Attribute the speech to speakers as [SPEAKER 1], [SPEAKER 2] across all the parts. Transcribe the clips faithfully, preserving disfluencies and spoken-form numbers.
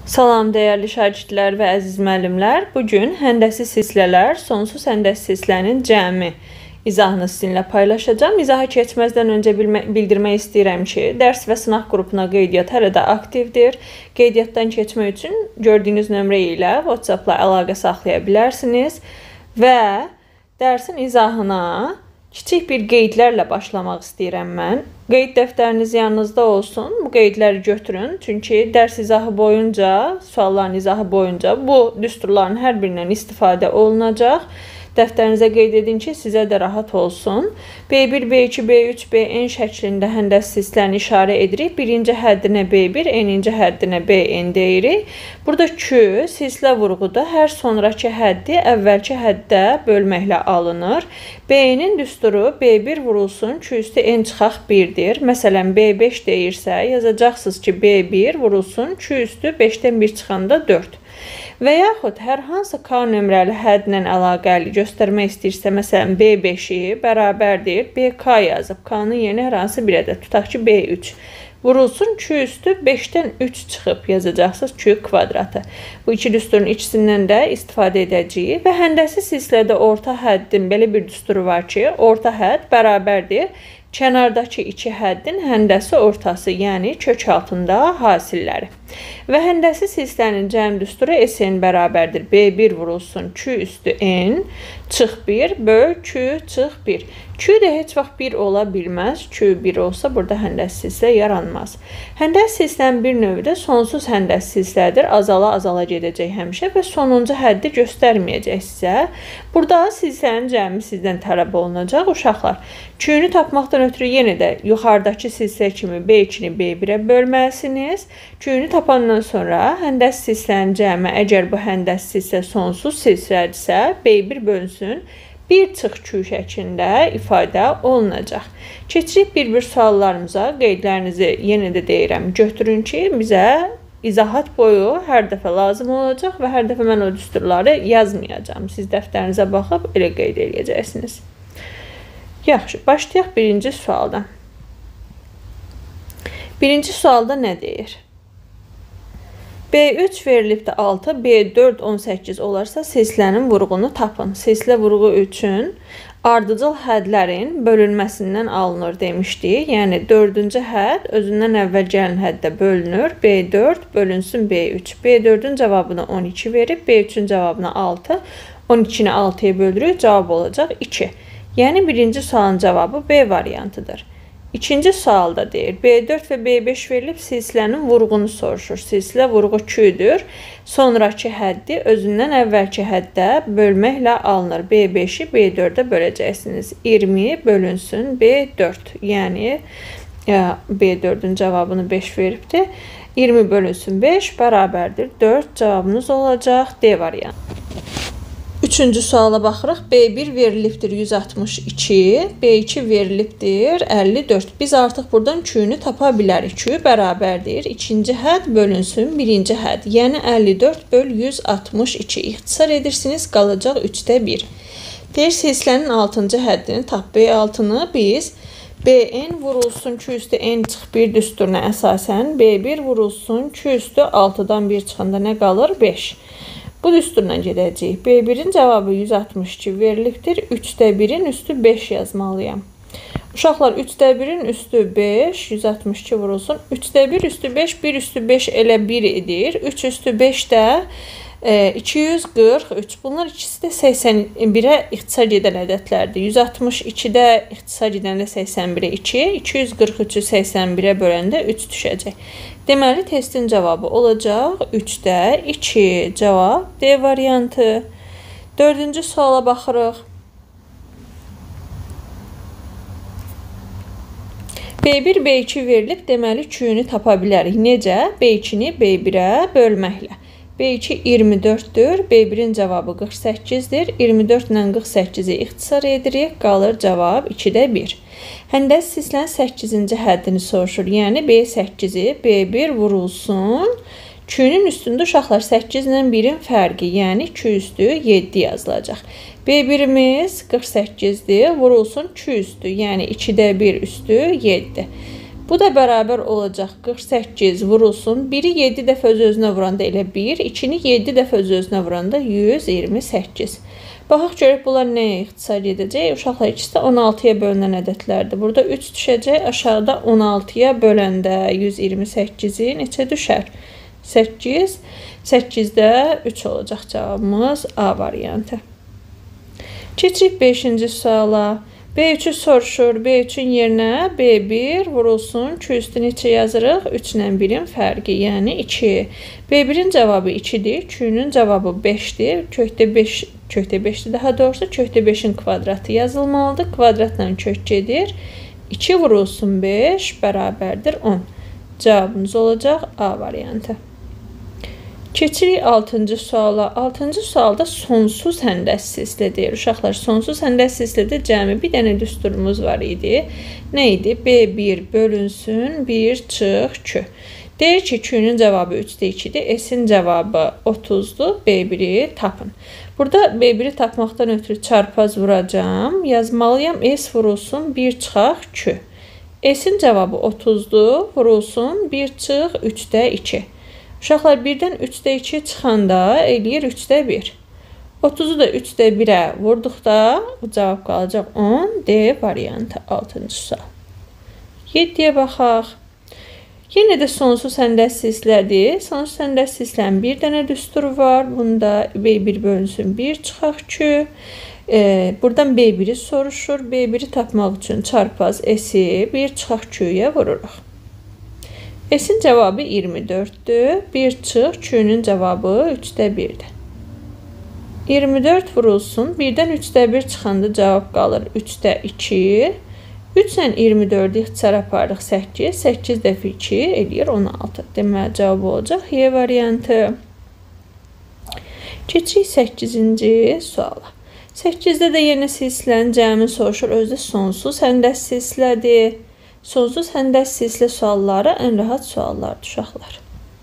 [SPEAKER 1] Salam dəyərli şagirdlər və əziz müəllimlər. Bugün həndəsi silsilələr, sonsuz həndəsi silsilənin cəmi izahını sizinlə paylaşacağım. İzaha keçməzdən öncə bildirmək istəyirəm ki, dərs və sınaq qrupuna qeydiyyat hələ də aktivdir. Qeydiyyatdan keçmək üçün gördüyünüz nömrə ilə WhatsApp-la əlaqə saxlaya bilərsiniz və dərsin izahına kiçik bir qeydlərlə başlamaq istəyirəm mən. Qeyd dəftəriniz yanınızda olsun. Bu qeydləri götürün. Çünki dərs izahı boyunca, sualların izahı boyunca bu düsturların hər birindən istifadə olunacaq. Dəftərinizə qeyd edin ki, sizə də rahat olsun. B bir, B iki, B üç, B N şəklində həndəsi silsilərini işarə edirik. Birinci həddinə B bir, eninci həddinə B N deyirik. Burada Q, silsilə vurğuda hər sonraki həddi əvvəlki həddə bölməklə alınır. B N'in düsturu B bir vurulsun, Q üstü N çıxaq birdir. Məsələn, B beş deyirsə, yazacaqsınız ki, B bir vurulsun, Q üstü beşdən bir çıxanda dörd. Və yaxud hər hansı K nömrəli həddlə əlaqəli göstərmək istəyirsə, məsələn, B beşi bərabərdir, B K yazıb, K-nın yerinə hər hansı bir ədəd, tutaq ki, B üç. Vurulsun, Q üstü beşdən üç çıxıb yazacaqsınız, Q kvadratı. Bu iki düsturun ikisindən də istifadə edəcəyik və həndəsi silsilədə orta həddin belə bir düsturu var ki, orta hədd bərabərdir kənardakı iki həddin həndəsi ortası, yəni kök altında hasilləri. Və həndəsi silsilənin cəm düsturu S N bərabərdir. B bir vurulsun, Q üstü N, çıx bir, böl Q, çıx bir. Q də heç vaxt bir ola bilməz. Q bir olsa, burada həndəsi silsilə yaranmaz. Həndəsi silsilənin bir növü də sonsuz həndəsi silsilədir. Azala-azala gedəcək həmişə və sonuncu həddi göstərməyəcək sizə. Burada silsilənin cəmi sizdən tələb olunacaq. Uşaqlar, Q-nü tapmaqdan ötürü yenə də yuxarıdakı silsilə kimi B ikini B birə bölməlisiniz. Q-nü tapandan sonra həndəsi silsilənin cəmi, əgər bu həndəsi silsilə sonsuz silsilədirsə, B bir bölünsün, bir çıx Q şəklində ifadə olunacaq. Keçirik bir-bir suallarımıza. Qeydlərinizi yenə də deyirəm, götürün ki, bizə izahat boyu hər dəfə lazım olacaq və hər dəfə mən o düsturları yazmayacağım. Siz dəftərinizə baxıb elə qeyd edəcəksiniz. Yaxşı, başlayaq birinci sualdan. Birinci sualda nə deyir? B üç verilibdə altı, B dörd on səkkiz olarsa silsilənin vurğunu tapın. Silsilə vurğu üçün ardıcıl hədlərin bölünməsindən alınır demişdik. Yəni dördüncü hədd özündən əvvəl gələn həddə bölünür. B dörd bölünsün B üç. B dördün cavabını on iki verib, B üçün cavabını altı. on ikini altıya bölürük, cavab olacaq iki. Yəni birinci sualın cavabı B variantıdır. İkinci sualda deyir, B dörd və B beş verilib silsilənin vurğunu soruşur. Silsilə vurğu Q-dür. Sonraki həddi özündən əvvəlki həddə bölməklə alınır. B beşi B dördə böləcəksiniz. iyirmi bölünsün B dörd. Yəni B dördün cavabını beş veribdir. iyirmi bölünsün beş bərabərdir dörd. Cavabınız olacaq D variantı. Üçüncü suala baxırıq. B bir verilibdir yüz altmış iki, B iki verilibdir əlli dörd. Biz artıq buradan Q-nü tapa bilərik. Q bərabərdir. İkinci hədd bölünsün birinci hədd. Yəni əlli dörd böl yüz altmış iki. İxtisar edirsiniz, qalacaq üçdə bir. Deyir, silsilənin altıncı həddini tap. B altını biz B N vurulsun, Q üstü N çıx bir düsturuna əsasən B bir vurulsun, Q üstü altıdan bir çıxanda nə qalır? beş. Bu düsturla gedəcəyik. B birin cavabı yüz altmış iki verilibdir. üçdə birin üstü beş yazmalıyam. Uşaqlar, üçdə birin üstü beş, yüz altmış iki vurulsun. üçdə bir üstü beş, bir üstü beş elə bir edir. üç üstü beş də iki yüz qırx üç. Bunlar ikisi də səksən birə ixtisar edən ədədlərdir. yüz altmış ikidə ixtisar edəndə səksən birə iki, iki yüz qırx üçü səksən birə böləndə üç düşəcək. Deməli, testin cavabı olacaq üçdə iki. Cavab D variantı. Dördüncü suala baxırıq. B bir, B iki verilib, deməli Q-nü tapa bilərik. Necə? B ikini B birə bölməklə. B iki iyirmi dörddür, B birin cavabı qırx səkkizdir. iyirmi dörd ilə qırx səkkizi ixtisar edirik, qalır cavab ikidə bir. Həndəsi silsilənin səkkizinci həddini soruşur. Yəni B səkkizi B bir vurulsun. Q-nün üstündə uşaqlar səkkiz ilə birin fərqi, yəni Q üstü yeddi yazılacaq. B birimiz qırx səkkizdir, vurulsun Q üstü, yəni ikidə bir üstü yeddi. Bu da bərabər olacaq qırx səkkiz vurulsun. biri yeddi dəfə öz-özünə vuranda elə bir, ikini yeddi dəfə öz-özünə vuranda yüz iyirmi səkkiz. Baxaq görək bunlar nəyə ixtisar edəcək? Uşaqlar ikisi də on altıya bölünən ədədlərdir. Burada üç düşəcək. Aşağıda on altıya böləndə yüz iyirmi səkkizi neçə düşər? səkkiz. səkkizdə üç olacaq cavabımız A variantı. Keçirik beşinci suala. B üçü soruşur. B üçün yerinə B bir vurulsun. iki üstü neçə yazırıq? üç ilə birin fərqi, yəni iki. B birin cavabı ikidir. ikinin cavabı beşdir. Kökdə beş, kökdə beşdir daha doğrusu. Kökdə beşin kvadratı yazılmalıdır. Kvadratla kök gedir. iki vurulsun beş bərabərdir on. Cavabımız olacaq A variantı. Keçirik altıncı suala. altıncı sualda sonsuz həndəssizlə deyir. Uşaqlar, sonsuz həndəssizlədə cəmi bir dənə düsturumuz var idi. Nə idi? B bir bölünsün bir çıx iki. Deyir ki, ikinin cavabı üçdə ikidir. S'in cavabı otuzdur. B biri tapın. Burada B biri tapmaqdan ötürü çarpaz vuracağım. Yazmalıyam. S vurulsun bir çıxaq iki. S'in cavabı otuzdur. Vurulsun bir çıx üçdə iki. Uşaqlar, birdən üçdə iki çıxanda eləyir üçdə bir. otuzu da üçdə birə vurduqda bu cavab qalacaq on. D variantı altıncı sual. yeddiyə baxaq. Yenə də sonsuz həndəssizlədir. Sonsuz həndəssizlərin bir dənə düsturu var. Bunda B bir bölünsün bir çıxaq iki. Ee, buradan B biri soruşur. B biri tapmaq üçün çarpaz S'i bir çıxaq ikiyə vururuq. S'in cavabı iyirmi dörddür. bir çıx ikinin cavabı üçdə birdir. iyirmi dörd vurulsun. birdən üçdə bir çıxanda cavab qalır üçdə iki. üç ilə iyirmi dördü ixtisar aparırıq səkkiz. səkkiz dəfə iki eləyir on altı. Deməli cavab olacaq Y variantı. Keçirik səkkizinci suala. səkkizdə də yenə silsilənin cəmi soruşur. Özdə sonsuz həndəs silsilədir. Sonsuz həndəs silsilə sualları ən rahat suallardır uşaqlar.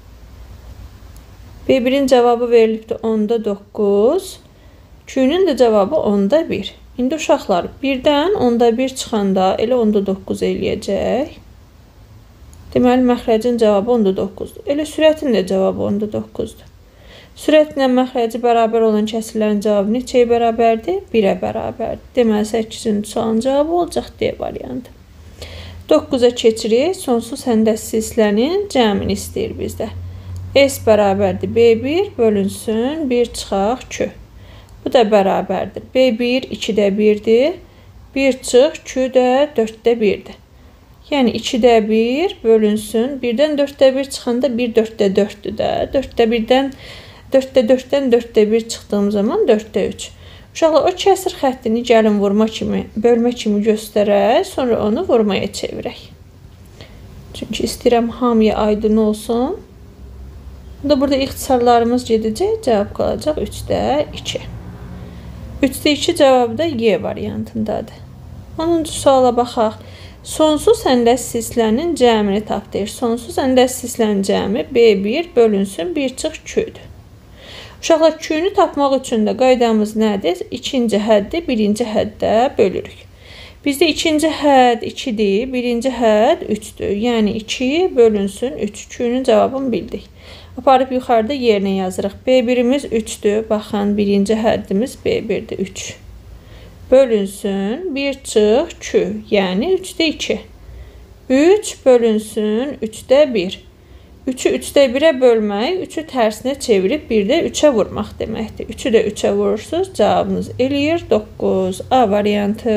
[SPEAKER 1] B birin cavabı verilibdir onda doqquz. ikinin də cavabı onda bir. İndi uşaqlar birdən onda bir çıxanda elə onda doqquz eləyəcək. Deməli məxrəcin cavabı onda doqquzdur. Elə sürətin də cavabı onda doqquzdur. Sürətlə məxrəci bərabər olan kəsirlərin cavabı neçəyə bərabərdir? birə bərabərdir. Deməli səkkizinci sualın cavabı olacaq D variantı. doqquza keçirik. Sonsuz həndəs silsilənin cəmini istəyir bizdə. S bərabərdir B bir bölünsün bir çıxaq iki. Bu da bərabərdir. B bir ikidə birdir. bir çıx iki də dörddə birdir. Yəni ikidə bir bölünsün. birdən dörddə bir çıxanda bir dörddə dörddür də. dörddə birdən dörddə dörddən dörddə bir çıxdığım zaman dörddə üç. Uşaqlar, o kəsir xəttini gəlin vurma kimi, bölmə kimi göstərək, sonra onu vurmaya çevirək. Çünki istəyirəm hamıya aydın olsun. Da burada ixtisarlarımız gedəcək, cavab qalacaq üçdə iki. üçdə iki cavabı da Y variantındadır. onuncu suala baxaq. Sonsuz həndəs silsilənin cəmini tap deyir. Sonsuz həndəs silsilənin cəmi B bir bölünsün bir çıx ikidir. Uşaqlar, ikini tapmaq üçün də qaydamız nədir? İkinci həddi birinci həddə bölürük. Bizdə ikinci hədd ikidir, birinci hədd üçdür. Yəni iki bölünsün üç. ikinin cavabını bildik. Aparıb yuxarıda yerinə yazırıq. B birimiz üçdür. Baxın, birinci həddimiz B birdir, üç. Bölünsün bir çıx iki. Yəni üçdə iki. üç bölünsün üçdə bir. üçü üçdə birə bölmək, üçü tərsinə çevirib bir də üçə vurmaq deməkdir. üçü də üçə vurursunuz, cavabınız eləyir doqquz. A variantı.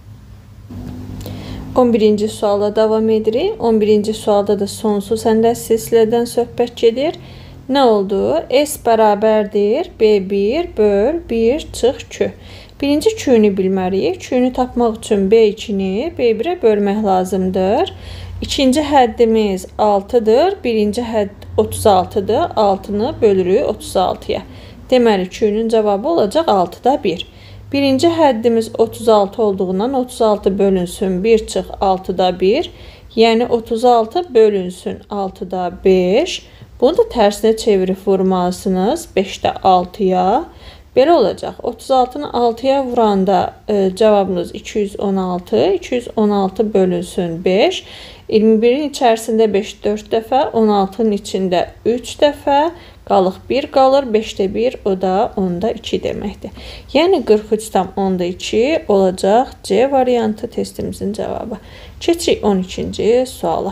[SPEAKER 1] on birinci suala davam edirik. on birinci sualda da sonsuz həndəs silsilədən söhbət gedir. Nə oldu? S bərabərdir B bir böl bir çıx iki. Birinci ikini bilməliyik. ikini tapmaq üçün B ikini B birə bölmək lazımdır. İkinci həddimiz altıdır. Birinci hədd otuz altıdır. altını bölürük otuz altıya. Deməli, ikinin cavabı olacaq altıda bir. Birinci həddimiz otuz altı olduğundan otuz altı bölünsün bir çıx altıda bir. Yəni otuz altı bölünsün altıda beş. Bunu da tərsinə çevirib vurmalısınız. beşdə altıya. Belə olacaq. otuz altını altıya vuranda e, cavabımız iki yüz on altı. iki yüz on altı bölünsün beş. iyirmi birin içərisində beş dörd dəfə, on altının içində üç dəfə, qalıq bir qalır, beşdə bir, o da onda iki deməkdir. Yəni qırx üç tam onda iki olacaq C variantı testimizin cavabı. Keçirik on ikinci suala.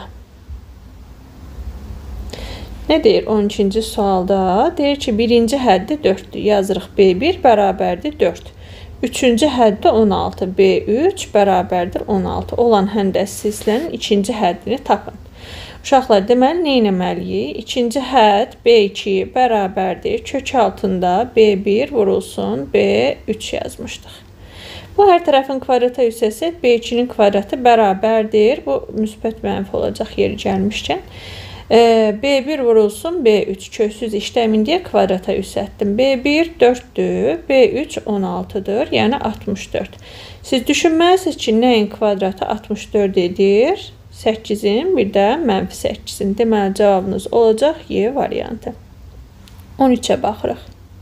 [SPEAKER 1] Nə deyir on ikinci sualda? Deyir ki, birinci həddi dörddür. Yazırıq B bir bərabərdir dörd. Üçüncü həddi on altı. B üç bərabərdir on altı. Olan həndəsi silsilənin ikinci həddini tapın. Uşaqlar, deməli, nə etməliyik? İkinci hədd B iki bərabərdir. Kök altında B bir vurulsun, B üç yazmışdıq. Bu, hər tərəfin kvadratı yüksəlsək, B ikinin kvadratı bərabərdir. Bu, müsbət mənfi olacaq yeri gəlmişkən. B bir vurulsun, B üç köksüz işləmin deyə kvadrata yüksəltdim. B bir dörddür, B üç on altıdır, yəni altmış dörd. Siz düşünməlisiniz ki, nəyin kvadratı altmış dörd edir? səkkizin, bir də mənfi səkkizin. Deməli, cavabınız olacaq Y variantı. on üçə baxırıq.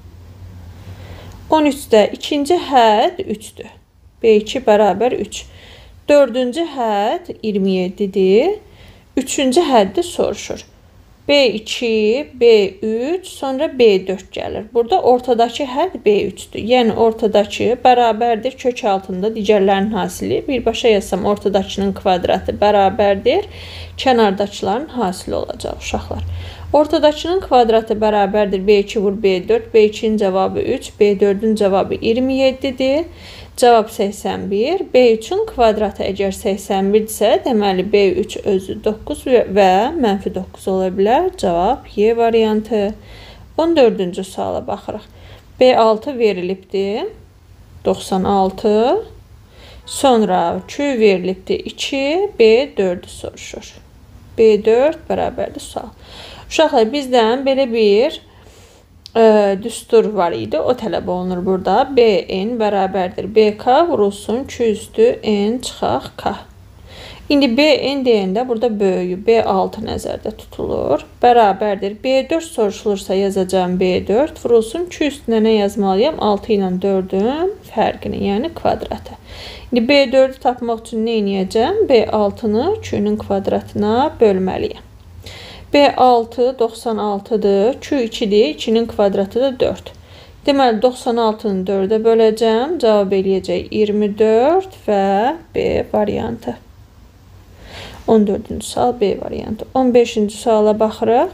[SPEAKER 1] on üçdə ikinci hədd üçdür. B iki bərabər üç. Dördüncü hədd iyirmi yeddidir. Üçüncü həddi soruşur. B iki, B üç, sonra B dörd gəlir. Burada ortadakı hədd B üçdür. Yəni, ortadakı bərabərdir. Kök altında digərlərin hasili. Birbaşa yazsam, ortadakının kvadratı bərabərdir. Kənardakıların hasili olacaq, uşaqlar. Ortadakının kvadratı bərabərdir. B iki vur B dörd. B ikinin cavabı üç. B dördün cavabı iyirmi yeddidir. Cavab səksən bir. B üçün kvadratı əgər səksən birdirsə, deməli B üç özü doqquz və mənfi doqquz ola bilər. Cavab Y variantı. on dördüncü suala baxırıq. B altı verilibdir. doxsan altı. Sonra Q verilibdir. iki. B dördü soruşur. B dörd bərabərdir sual. Uşaqlar, bizdən belə bir e, düstur var idi. O tələb olunur burada. B n bərabərdir. B K vurulsun. Q üstü n çıxaq K. İndi B n deyəndə burada böyüyü B altı nəzərdə tutulur. Bərabərdir. B dörd soruşulursa yazacağım B dörd. Vurulsun. Q üstünə nə yazmalıyam? altı ilə dördün fərqini, yəni kvadratı. İndi B dördü tapmaq üçün nə edəcəm? B altını Q-nün kvadratına bölməliyəm. B altı doxsan altıdır. Q ikidir. ikinin kvadratı da dörd. Deməli, doxsan altını dördə böləcəm. Cavab eləyəcək iyirmi dörd və B variantı. on dördüncü sual B variantı. on beşinci suala baxırıq.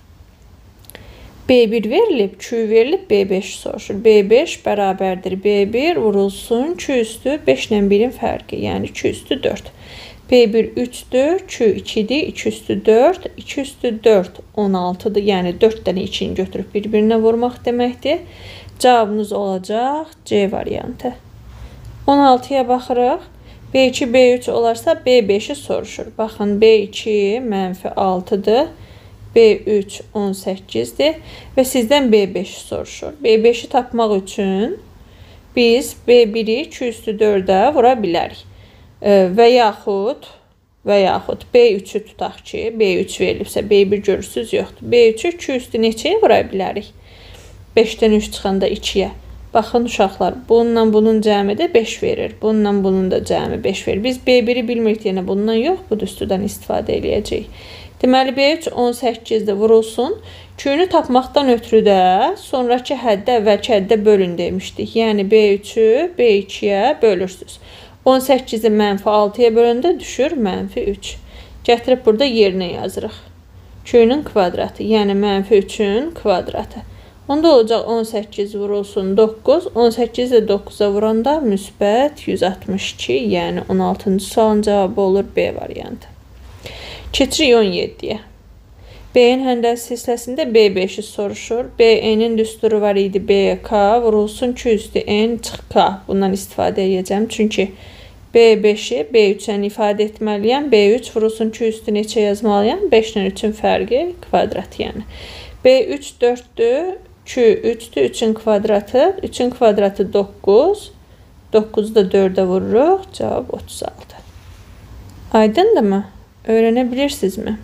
[SPEAKER 1] B bir verilib, Q verilib, B beş soruşur. B beş bərabərdir. B bir vurulsun. Q üstü beş ilə birin fərqi, yəni Q üstü dörd. B bir üçdür, Q ikidir, iki üstü dörd, iki üstü dörd on altıdır. Yəni dörd dənə ikini götürüb bir-birinə vurmaq deməkdir. Cavabınız olacaq C variantı. on altıya baxırıq. B iki, B üç olarsa B beşi soruşur. Baxın, B iki mənfi altıdır. B üç on səkkizdir. Və sizdən B beşi soruşur. B beşi tapmaq üçün biz B biri Q üstü dördə vura bilərik. Və yaxud və yaxud B üçü tutaq ki, B üç verilibsə, B bir görürsüz yoxdur. B üçü Q üstü neçəyə vura bilərik? beşdən üç çıxanda ikiyə. Baxın, uşaqlar, bununla bunun cəmi də beş verir. Bununla bunun da cəmi beş verir. Biz B biri bilmirik, yəni bundan yox, bu düsturdan istifadə eləyəcəyik. Deməli, B üç on səkkizdə vurulsun. Q-nü tapmaqdan ötürü də sonraki həddə əvvəlki həddə bölün demişdik. Yəni, B üçü B ikiyə bölürsünüz. on səkkizi mənfi altıya böləndə düşür mənfi üç. Gətirib burada yerinə yazırıq. Q-nün kvadratı, yəni mənfi üçün kvadratı. Onda olacaq on səkkiz vurulsun doqquz. on səkkizi doqquza vuranda müsbət yüz altmış iki, yəni on altıncı sualın cavabı olur B variantı. Keçirik on yeddiyə. B-nin həndəsi hissəsində B beşi soruşur. B-nin düsturu var idi. B K vurulsun Q üstü N çıx K. Bundan istifadə edəcəm. Çünki B beşi B üçə ifadə etməliyəm. B üç vurulsun Q üstü neçə yazmalıyam? beş ilə üçün fərqi kvadrat yəni. B üç dörddür. Q üçdür. üçün kvadratı. üçün kvadratı doqquz. doqquzu da dördə vururuq. Cavab otuz altı. Aydındırmı? Öyrənə bilirsinizmi?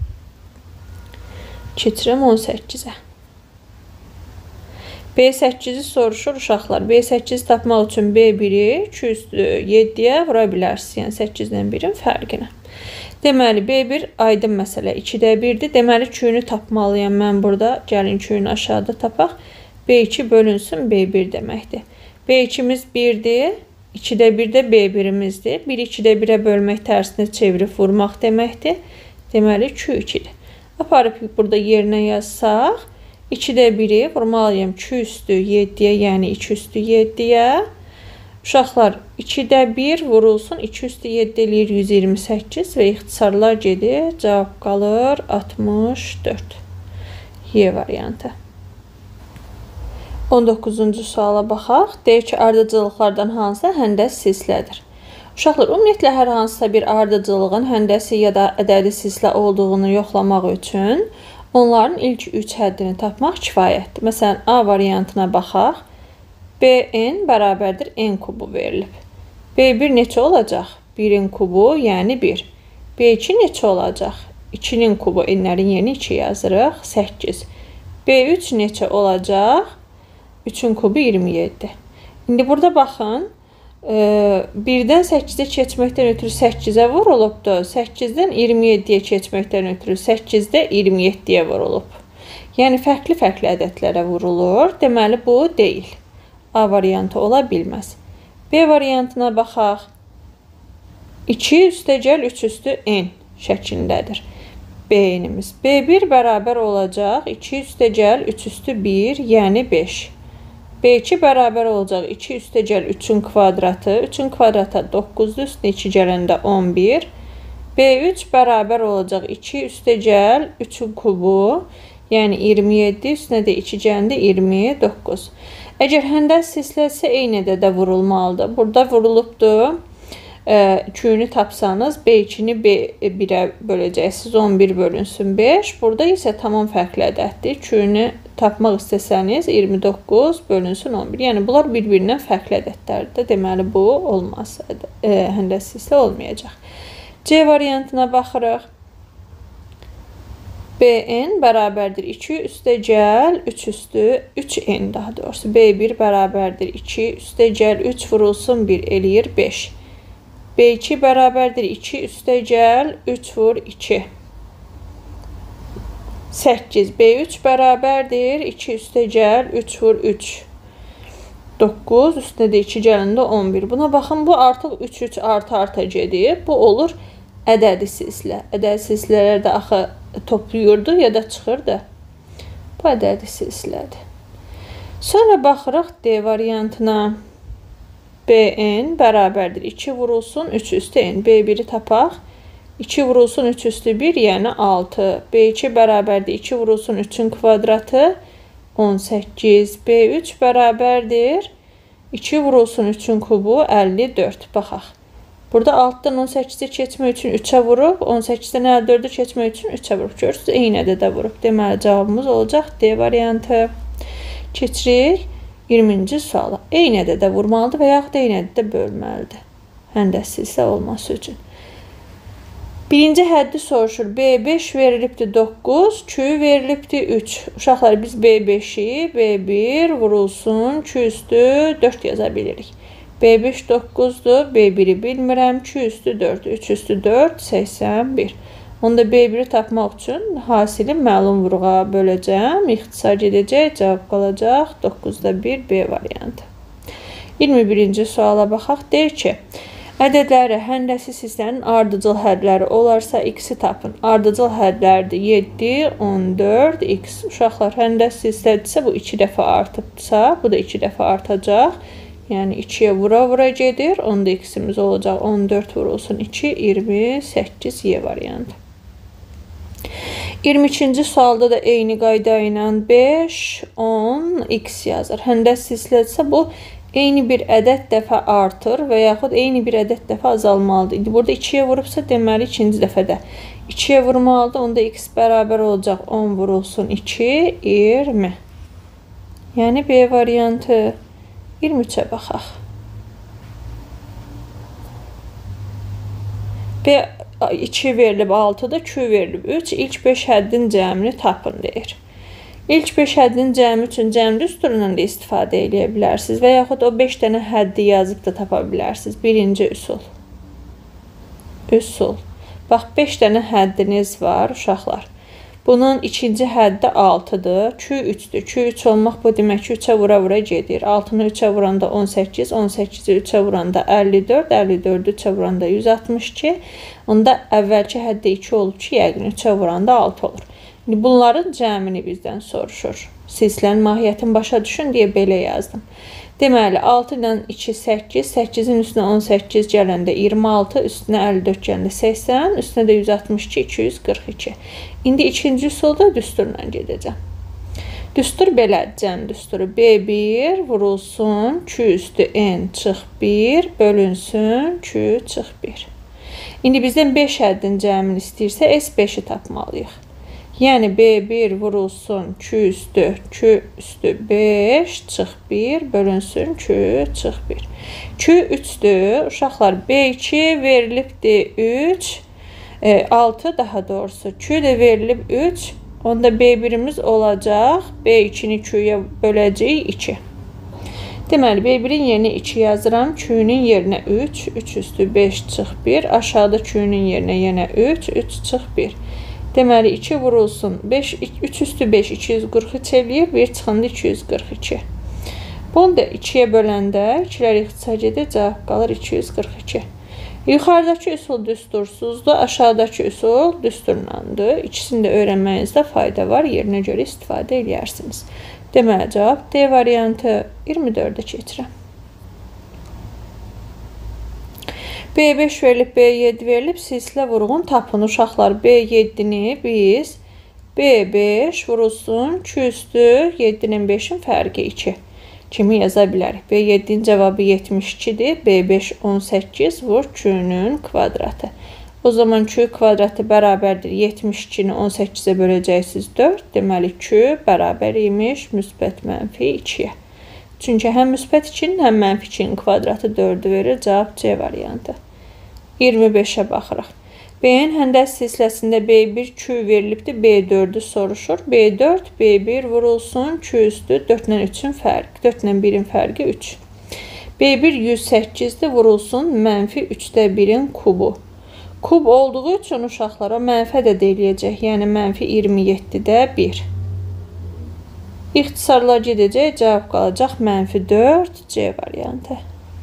[SPEAKER 1] Keçirəm on səkkizə. B səkkizi soruşur uşaqlar. B səkkizi tapmaq üçün B biri Q üstü yeddiyə vura bilərsiniz. Yəni səkkiz ilə birin fərqinə. Deməli, B bir aydın məsələ ikidə birdir. Deməli, Q-nü tapmalıyam mən burada. Gəlin Q-nü aşağıda tapaq. B iki bölünsün B bir deməkdir. B ikimiz birdir. ikidə bir də B birimizdir. bir ikidə birə bölmək tərsinə çevirib vurmaq deməkdir. Deməli, Q ikidir. Aparıb burada yerinə yazsaq, ikidə biri vurmalıyam Q üstü yeddiyə, yəni iki üstü yeddiyə. Uşaqlar, ikidə bir vurulsun, iki üstü yeddi eləyir yüz iyirmi səkkiz və ixtisarlar gedir. Cavab qalır altmış dörd. Y variantı. on doqquzuncu suala baxaq. Deyir ki, ardıcıllıqlardan hansı həndəs silsilədir? Uşaqlar, ümumiyyətlə hər hansısa bir ardıcıllığın həndəsi ya da ədədi silsilə olduğunu yoxlamaq üçün onların ilk üç həddini tapmaq kifayətdir. Məsələn, A variantına baxaq. B n bərabərdir n kubu verilib. B bir neçə olacaq? birin kubu, yəni bir. B iki neçə olacaq? ikinin kubu, n'lərin yeni iki yazırıq, səkkiz. B üç neçə olacaq? üçün kubu iyirmi yeddi. İndi burada baxın, birdən səkkizə keçməkdən ötürü səkkizə vurulubdur. səkkizdən iyirmi yeddiyə keçməkdən ötürü səkkizdə iyirmi yeddiyə vurulub. Yəni, fərqli-fərqli ədədlərə vurulur. Deməli, bu deyil. A variantı ola bilməz. B variantına baxaq. iki üstəgəl üç üstü n şəklindədir. B n'imiz. B bir bərabər olacaq iki üstəgəl üç üstü bir, yəni beş. B iki bərabər olacaq iki üstəgəl üçün kvadratı. üçün kvadratı doqquzdur, üstünə iki gələndə on bir. B üç bərabər olacaq iki üstəgəl üçün kubu, yəni iyirmi yeddi, üstünə də iki gələndə iyirmi doqquz. Əgər həndəs silsiləsi eyni ədədə vurulmalıdır. Burada vurulubdur. Q-nü tapsanız B ikini B birə böləcəksiniz. on bir bölünsün beş. Burada isə tamam fərqli ədəddir. Q-nü tapmaq istəsəniz iyirmi doqquz bölünsün on bir. Yəni, bunlar bir-birindən fərqli ədədlərdir. Deməli, bu olmaz. Həndəs silsilə olmayacaq. C variantına baxırıq. B n bərabərdir iki üstəgəl üç üstü üç n daha doğrusu. B bir bərabərdir iki üstəgəl üç vurulsun bir eləyir beş. B iki bərabərdir iki üstəgəl üç vur iki. səkkiz. B üç bərabərdir iki üstəgəl üç vur üç. doqquz. Üstünə də iki gələndə on bir. Buna baxın, bu artıq üç üç arta-arta gedir. Bu olur ədədi silsilə. Ədədi silsilələr də axı toplayırdı ya da çıxırdı. Bu ədədi silsilədir. Sonra baxırıq D variantına. B n bərabərdir iki vurulsun üç üstü n. B biri tapaq. iki vurulsun üç üstü bir, yəni altı. B iki bərabərdir iki vurulsun üçün kvadratı on səkkiz. B üç bərabərdir iki vurulsun üçün kubu əlli dörd. Baxaq. Burada altdan on səkkizi keçmək üçün üçə vurub, on səkkizdən əlli dördü keçmək üçün üçə vurub. Görürsünüz, eyni ədədə vurub. Deməli, cavabımız olacaq D variantı. Keçirik iyirminci suala. Eyni ədədə vurmalıdır və yaxud eyni ədədə bölməlidir. Həndəs silsilə olması üçün. Birinci həddi soruşur. B beş verilibdir doqquz, Q verilibdir üç. Uşaqlar, biz B beşi B bir vurulsun Q üstü dörd yaza bilirik. B beş doqquzdur, B biri bilmirəm, Q üstü dörd, üç üstü dörd, səksən bir. Onda B biri tapmaq üçün hasili məlum vurğa böləcəm, ixtisar gedəcək, cavab qalacaq doqquzda bir B variantı. iyirmi birinci suala baxaq. Deyir ki, ədədləri həndəsi silsilənin ardıcıl hədləri olarsa x-i tapın. Ardıcıl hədlərdir yeddi, on dörd, x. Uşaqlar, həndəs silsilədirsə bu iki dəfə artıbsa, bu da iki dəfə artacaq. Yəni, ikiyə vura-vura gedir. Onda x-imiz olacaq on dörd vurulsun iki, iyirmi səkkiz Y variantı. iyirmi ikinci sualda da eyni qayda ilə beş, on, x yazır. Həndəs silsilədirsə bu eyni bir ədəd dəfə artır və yaxud eyni bir ədəd dəfə azalmalıdır. İndi burada ikiyə vurubsa, deməli ikinci dəfədə ikiyə vurmalıdır. Onda x bərabər olacaq on vurulsun iki, iyirmi. Yəni, B variantı. iyirmi üçə baxaq. B iki verilib altıda, Q verilib üç. İlk beş həddin cəmini tapın deyir. İlk beş həddin cəmi üçün cəmli üsulundan da istifadə edə bilərsiniz və yaxud o beş dənə həddi yazıb da tapa bilərsiniz. Birinci üsul. Üsul. Bax, beş dənə həddiniz var, uşaqlar. Bunun ikinci həddi altıdır. Q üçdür. Q üç olmaq bu demək ki, üçə vura-vura gedir. altını üçə vuranda on səkkiz, on səkkizi üçə vuranda əlli dörd, əlli dördü üçə vuranda yüz altmış iki. Onda əvvəlki həddə iki olub ki, yəqin üçə vuranda altı olur. İndi bunların cəmini bizdən soruşur. Silsilənin mahiyyətini başa düşün deyə belə yazdım. Deməli, altı ilə iki, səkkiz, səkkizin üstünə on səkkiz gələndə iyirmi altı, üstünə əlli dörd gələndə səksən, üstünə də yüz altmış iki, iki yüz qırx iki. İndi ikinci üsulda düsturla gedəcəm. Düstur belədir, cəm düsturu. B bir vurulsun, Q üstü N çıx bir, bölünsün, Q çıx bir. İndi bizdən beş həddin cəmini istəyirsə, S beşi tapmalıyıq. Yəni B bir vurulsun, Q üstü, Q üstü beş, çıx bir, bölünsün, Q çıx bir. Q üçdür. Uşaqlar, B iki verilibdir üç, e, altı daha doğrusu. Q də verilib üç. Onda B birimiz olacaq. B ikini Q'ya böləcəyik iki. Deməli, B birin yerinə iki yazıram. Q'nun yerinə üç, üç üstü beş, çıx bir. Aşağıda Q'nun yerinə yenə üç, üç çıx bir. Deməli, iki vurulsun, beş, üç üstü beş, iki yüz qırx üç eləyir, bir çıxanda iki yüz qırx iki. Bunu da ikiyə böləndə, ikilər ixtisa gedir, cavab qalır iki yüz qırx iki. Yuxarıdakı üsul düstursuzdur, aşağıdakı üsul düsturlandır. İkisini də öyrənməyinizdə fayda var, yerinə görə istifadə edərsiniz. Deməli, cavab D variantı. iyirmi dördə keçirəm. B beş verilib, B yeddi verilib, silsilə vurğun tapın. Uşaqlar, B yeddini biz B beş vurulsun, Q üstü yeddinin beşin fərqi iki kimi yaza bilərik. B yeddinin cavabı yetmiş ikidir. B beş on səkkiz vur Q'nun kvadratı. O zaman Q kvadratı bərabərdir. yetmiş ikini on səkkizə böləcəksiniz dörd. Deməli, Q bərabər imiş müsbət mənfi ikiyə. Çünki həm müsbət ikinin, həm mənfi ikinin kvadratı dördü verir. Cavab C variantı. iyirmi beşə baxırıq. B-nin həndəs silsiləsində B bir Q verilibdir. B dördü soruşur. B dörd, B bir vurulsun, Q üstü dörd ilə üçün fərq. dörd ilə birin fərqi üç. B bir yüz səkkizdir, vurulsun, mənfi üçdə birin kubu. Kub olduğu üçün uşaqlara mənfə də deyiləcək. Yəni, mənfi iyirmi yeddidə bir. İxtisarla gedəcək, cavab qalacaq mənfi dörd, C variantı.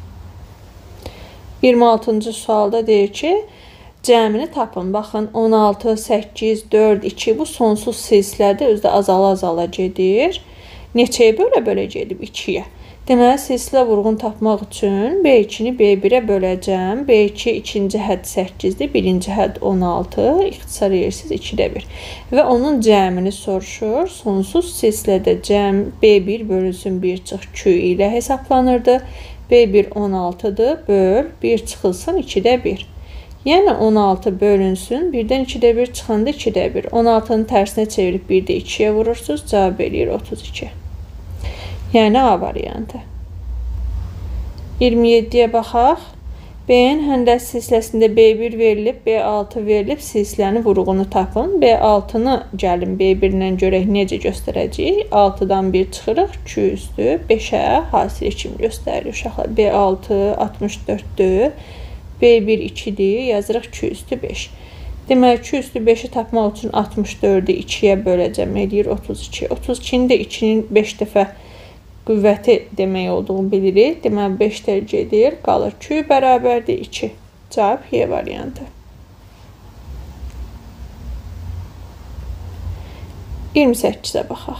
[SPEAKER 1] iyirmi altıncı sualda deyir ki, cəmini tapın. Baxın, on altı, səkkiz, dörd, iki bu sonsuz silsilədə özdə azala-azala gedir. Neçəyə bölə-bölə gedib? ikiyə. Deməli, silsilə vurğun tapmaq üçün B ikini B birə böləcəm. B iki ikinci hədd səkkizdir, birinci hədd on altı, ixtisar edirsiniz ikidə bir. Və onun cəmini soruşur. Sonsuz silsilədə cəm B bir bölünsün bir çıx Q ilə hesablanırdı. B bir on altıdır, böl, bir çıxılsın ikidə bir. Yəni, on altı bölünsün, birdən ikidə bir çıxanda ikidə bir. on altının tərsinə çevirib bir də ikiyə vurursunuz, cavab eləyir otuz iki. Yəni, A variantı. iyirmi yeddiyə baxaq. B-nin həndəs silsiləsində B bir verilib, B altı verilib, silsilənin vurğunu tapın. B altını gəlin B bir ilə görək necə göstərəcəyik. altıdan bir çıxırıq, Q üstü beşə hasil kimi göstərir uşaqlar. B altı altmış dörddür, B bir ikidir, yazırıq Q üstü beş. Deməli, Q üstü beşi tapmaq üçün altmış dördü ikiyə böləcəm, eləyir otuz iki. otuz ikini də ikinin beş dəfə qüvvəti demək olduğunu bilirik. Deməli, beşdə gedir, qalır Q bərabərdir iki. Cavab Y variantı. iyirmi səkkizə baxaq.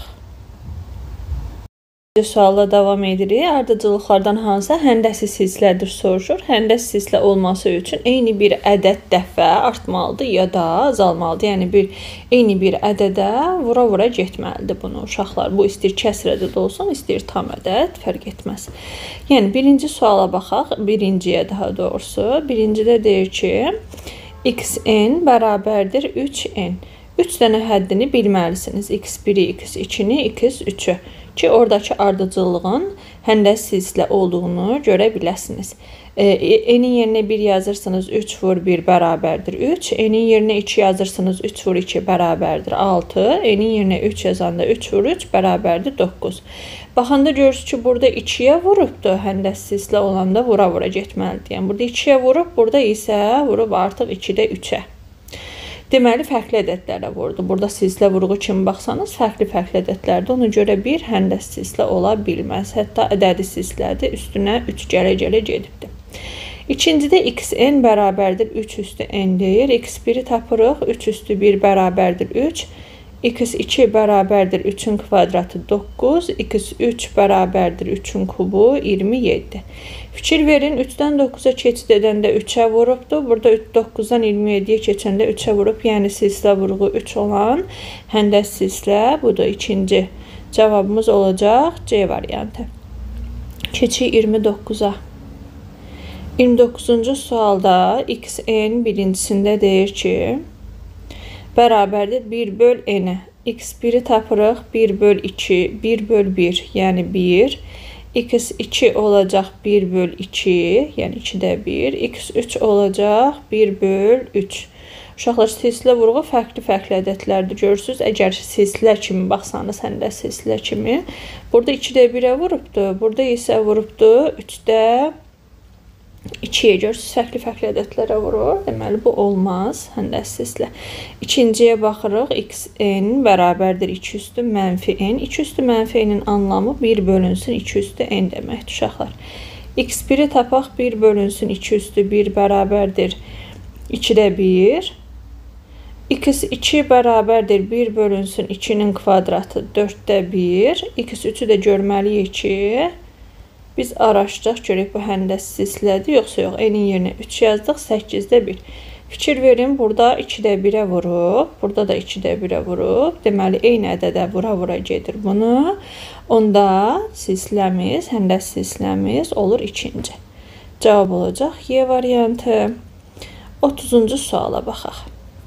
[SPEAKER 1] Sualla davam edirik. Ardıcılıqlardan hansı həndəsi silsilədir soruşur. Həndəs silsilə olması üçün eyni bir ədəd dəfə artmalıdır ya da azalmalıdır. Yəni, bir eyni bir ədədə vura-vura getməlidir bunu uşaqlar. Bu, istəyir kəsr ədəd olsun, istəyir tam ədəd, fərq etməz. Yəni, birinci suala baxaq. Birinciyə daha doğrusu. Birincidə deyir ki, xn bərabərdir üç n. üç dənə həddini bilməlisiniz. x biri, x ikini, x üçü. Ki, oradakı ardıcıllığın həndəs silsilə olduğunu görə biləsiniz. N-in yerinə bir yazırsınız, üç vur bir bərabərdir üç. N-in yerinə iki yazırsınız, üç vur iki bərabərdir altı. N-in yerinə üç yazanda üç vur üç bərabərdir doqquz. Baxanda görürsünüz ki, burada ikiyə vurubdur. Həndəs silsilə olanda vura-vura getməlidir. Yəni, burada ikiyə vurub, burada isə vurub artıq ikidə üçə. Deməli, fərqli ədədlərə vurdu. Burada silsilə vurğu kimi baxsanız, fərqli-fərqli ədədlərdə. Ona görə bir həndəs silsilə ola bilməz. Hətta ədədi silsilədir, üstünə üç gələ-gələ gedibdir. İkincidə x n bərabərdir üç üstü n deyir. x biri tapırıq, üç üstü bir bərabərdir üç. x iki bərabərdir üçün kvadratı doqquz, x üç bərabərdir üçün kubu iyirmi yeddi. Fikir verin, üçdən doqquza keçid edəndə üçə vurubdur. Burada doqquzdan iyirmi yeddiyə keçəndə üçə vurub, yəni silsilə vurğu üç olan həndəs silsilə budur. İkinci cavabımız olacaq C variantı. Keçik iyirmi doqquza. iyirmi doqquzuncu sualda x n birincisində deyir ki, bərabərdir bir böl n-ə. x biri tapırıq, bir böl iki, bir böl bir, yəni bir. x iki olacaq bir böl iki, yəni ikidə bir. x üç olacaq bir böl üç. Uşaqlar, silsilə vurğu fərqli-fərqli ədədlərdir. Görürsünüz, əgər silsilə kimi baxsanız, həndə silsilə kimi. Burada ikidə birə vurubdur. Burada isə vurubdur üçdə ikiyə. Görürsünüz, fərqli-fərqli ədədlərə vurur. Deməli, bu olmaz, həndəs silsilə. İkinciyə baxırıq. x n bərabərdir iki üstü mənfi n. iki üstü mənfi n-in anlamı bir bölünsün iki üstü n deməkdir, uşaqlar. x biri tapaq, bir bölünsün iki üstü bir bərabərdir ikidə bir. x iki bərabərdir bir bölünsün ikinin kvadratı dörddə bir. x üçü də görməliyik ki, biz araşdıraq, görək bu həndəs silsilədir, yoxsa yox. N-in yerinə üç yazdıq, səkkizdə bir. Fikir verin, burada ikidə birə vurub, burada da ikidə birə vurub. Deməli, eyni ədədə vura-vura gedir bunu. Onda silsiləmiz, həndəs silsiləmiz olur ikinci. Cavab olacaq Y variantı. otuzuncu suala baxaq.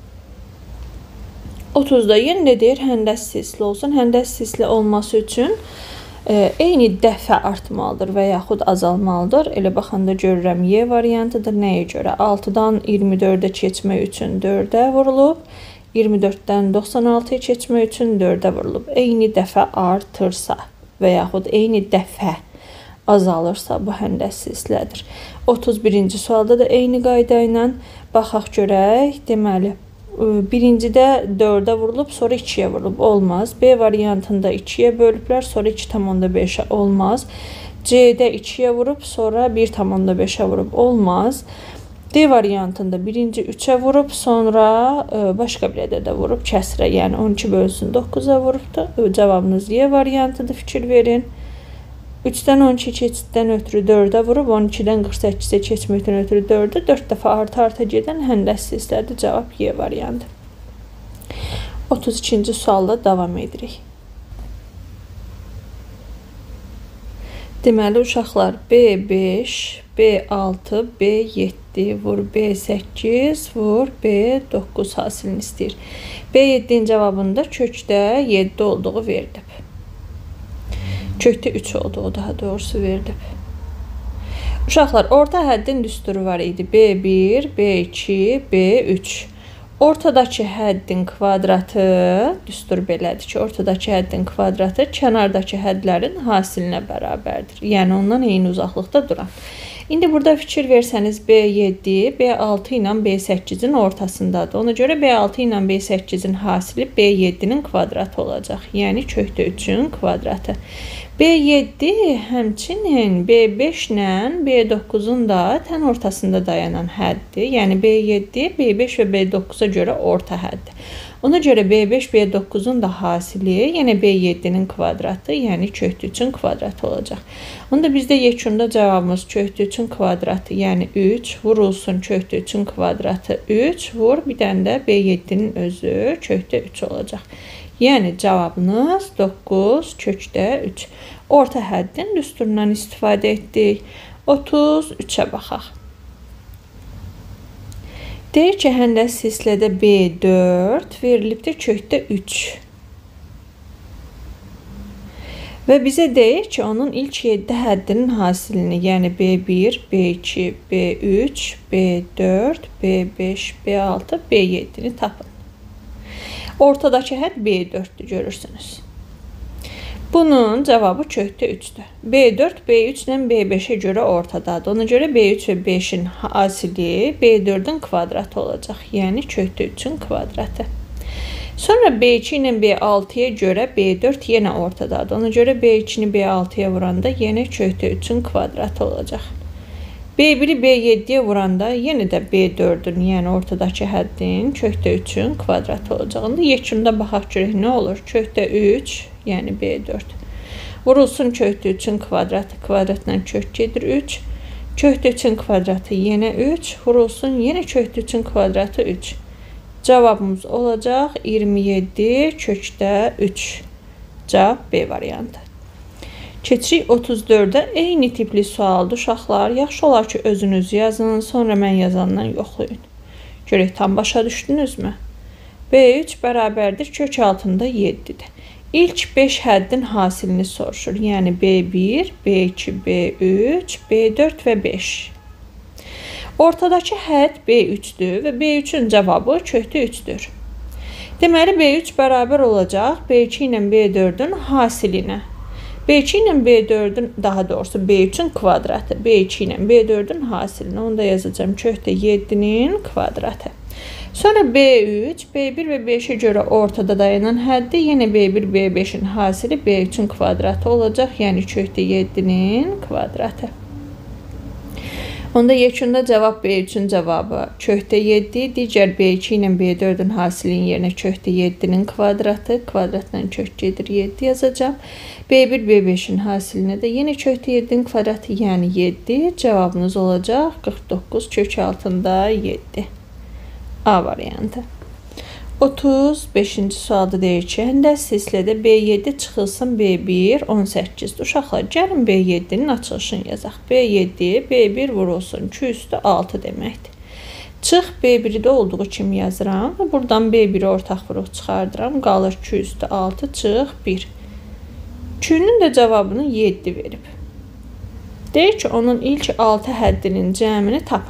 [SPEAKER 1] otuzda yenə deyir, həndəs silsilə olsun. Həndəs silsilə olması üçün eyni dəfə artmalıdır və yaxud azalmalıdır. Elə baxanda görürəm Y variantıdır. Nəyə görə? altıdan iyirmi dördə keçmək üçün dördə vurulub. iyirmi dörddən doxsan altıya keçmək üçün dördə vurulub. Eyni dəfə artırsa və yaxud eyni dəfə azalırsa bu həndəs silsilədir. otuz birinci sualda da eyni qayda ilə baxaq görək. Deməli, birincidə dördə vurulub, sonra ikiyə vurulub. Olmaz. B variantında ikiyə bölüblər, sonra iki tam onda beşə. Olmaz. C-də ikiyə vurub, sonra bir tam onda beşə vurub. Olmaz. D variantında birinci üçə vurub, sonra başqa bir ədədə vurub, kəsrə, yəni on iki bölünsün doqquza vurubdur. Cavabınız Y variantıdır, fikir verin. üçdən on iki keçiddən ötürü dördə vurub, on ikidən qırx səkkizə keçməkdən ötürü dördə, dörd dəfə arta-arta gedən həndəs silsilədir. Cavab Y variantı. otuz ikinci sualla davam edirik. Deməli, uşaqlar, B beş, B altı, B yeddi, vur B səkkiz, vur B doqquz hasilini istəyir. B yeddinin cavabında kökdə yeddi olduğu verilib. Kökdə üç olduğu daha doğrusu verilib. Uşaqlar, orta həddin düsturu var idi. B bir, B iki, B üç. Ortadakı həddin kvadratı, düstur belədir ki, ortadakı həddin kvadratı kənardakı hədlərin hasilinə bərabərdir. Yəni, ondan eyni uzaqlıqda duran. İndi burada fikir versəniz, B yeddi, B altı ilə B səkkizin ortasındadır. Ona görə B altı ilə B səkkizin hasili B yeddinin kvadratı olacaq. Yəni, kökdə üçün kvadratı. B yeddi həmçinin B beş ilə B doqquzun da tən ortasında dayanan həddir. Yəni, B yeddi, B beş və B doqquza görə orta həddir. Ona görə B beş, B doqquzun da hasili, yəni B yeddinin kvadratı, yəni kökdə üçün kvadratı olacaq. Onda bizdə yekunda cavabımız kökdə üçün kvadratı, yəni üç, vurulsun kökdə üçün kvadratı üç, vur, bir dənə də B yeddinin özü kökdə üç olacaq. Yəni, cavabınız doqquz kökdə üç. Orta həddin düsturundan istifadə etdik. otuz üçə baxaq. Deyir ki, həndəs silsilədə B dörd verilibdir kökdə üç. Və bizə deyir ki, onun ilk yeddi həddinin hasilini, yəni B bir, B iki, B üç, B dörd, B beş, B altı, B yeddini tapın. Ortadakı hədd B dörddür, görürsünüz. Bu Bunun cavabı kökdə üçdür. B dörd, B üç ilə B beşə görə ortadadır. Ona görə B üç və beşin hasili B dördün kvadratı olacaq. Yəni kökdə üçün kvadratı. Sonra B iki ilə B altıya görə B dörd yenə ortadadır. Ona görə B ikini B altıya vuranda yenə kökdə üçün kvadratı olacaq. B biri B yeddiyə vuranda yenə də B dördün, yəni ortadakı həddin kökdə üçün kvadratı olacaq. İndi yekunda baxaq görək nə olur? Kökdə üç, yəni B dörd. Vurulsun kökdə üçün kvadratı, kvadratla kök gedir üç. Kökdə üçün kvadratı yenə üç. Vurulsun yenə kökdə üçün kvadratı üç. Cavabımız olacaq iyirmi yeddi kökdə üç. Cavab B variantı. Keçirik otuz dördə. Eyni tipli sualdır uşaqlar. Yaxşı olar ki, özünüz yazın, sonra mən yazandan yoxlayın. Görək, tam başa düşdünüzmü? B üç bərabərdir kök altında yeddidir. İlk beş həddin hasilini soruşur. Yəni B bir, B iki, B üç, B dörd və beş. Ortadakı hədd B üçdür və B üçün cavabı kökdə üçdür. Deməli, B üç bərabər olacaq B iki ilə B dördün hasilinə. B iki ilə B dördün, daha doğrusu B üçün kvadratı. B iki ilə B dördün hasilinə. Onu da yazacağım. Kökdə yeddinin kvadratı. Sonra B üç, B bir və beşə görə ortada dayanan həddi yenə B bir, B beşin hasili B üçün kvadratı olacaq. Yəni kökdə yeddinin kvadratı. Onda yekunda cavab B üçün cavabı kökdə yeddi. Digər B iki ilə B dördün hasilinin yerinə kökdə yeddinin kvadratı. Kvadratla kök gedir yeddi yazacağım. B bir, B beşin hasilinə də yenə kökdə yeddinin kvadratı, yəni yeddi. Cavabınız olacaq qırx doqquz kök altında yeddi. A variantı. otuz beşinci sualda deyir ki, həndəs hisslədə B yeddi çıxılsın B bir on səkkizdir. Uşaqlar, gəlin B yeddinin açılışını yazaq. B yeddi, B bir vurulsun iki üstü altı deməkdir. Çıx B biri də olduğu kimi yazıram. Buradan B biri ortaq vuruq çıxardıram. Qalır iki üstü altı, çıx bir. ikinin də cavabını yeddi verib. Deyir ki, onun ilk altı həddinin cəmini tapın.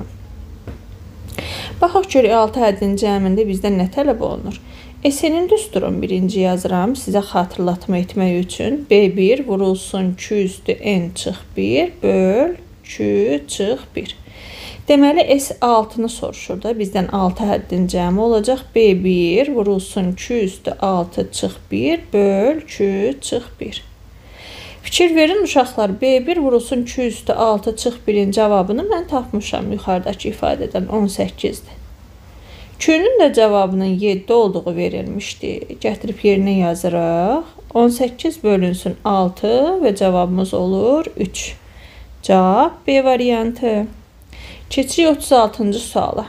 [SPEAKER 1] Baxaq görək altı həddinin cəmində bizdən nə tələb olunur? S-nin düsturun birinci yazıram sizə xatırlatma etmək üçün. B bir vurulsun iki üstü N çıx bir böl iki çıx bir. Deməli S altını soruşur da bizdən altı həddin cəmi olacaq. B bir vurulsun iki üstü altı çıx bir böl iki çıx bir. Fikir verin uşaqlar, B bir vurulsun iki üstü altı çıx birin cavabını mən tapmışam yuxarıdakı ifadədən on səkkizdir. ikinin də cavabının yeddi olduğu verilmişdi. Gətirib yerinə yazırıq. on səkkiz bölünsün altı və cavabımız olur üç. Cavab B variantı. Keçirik otuz altıncı suala.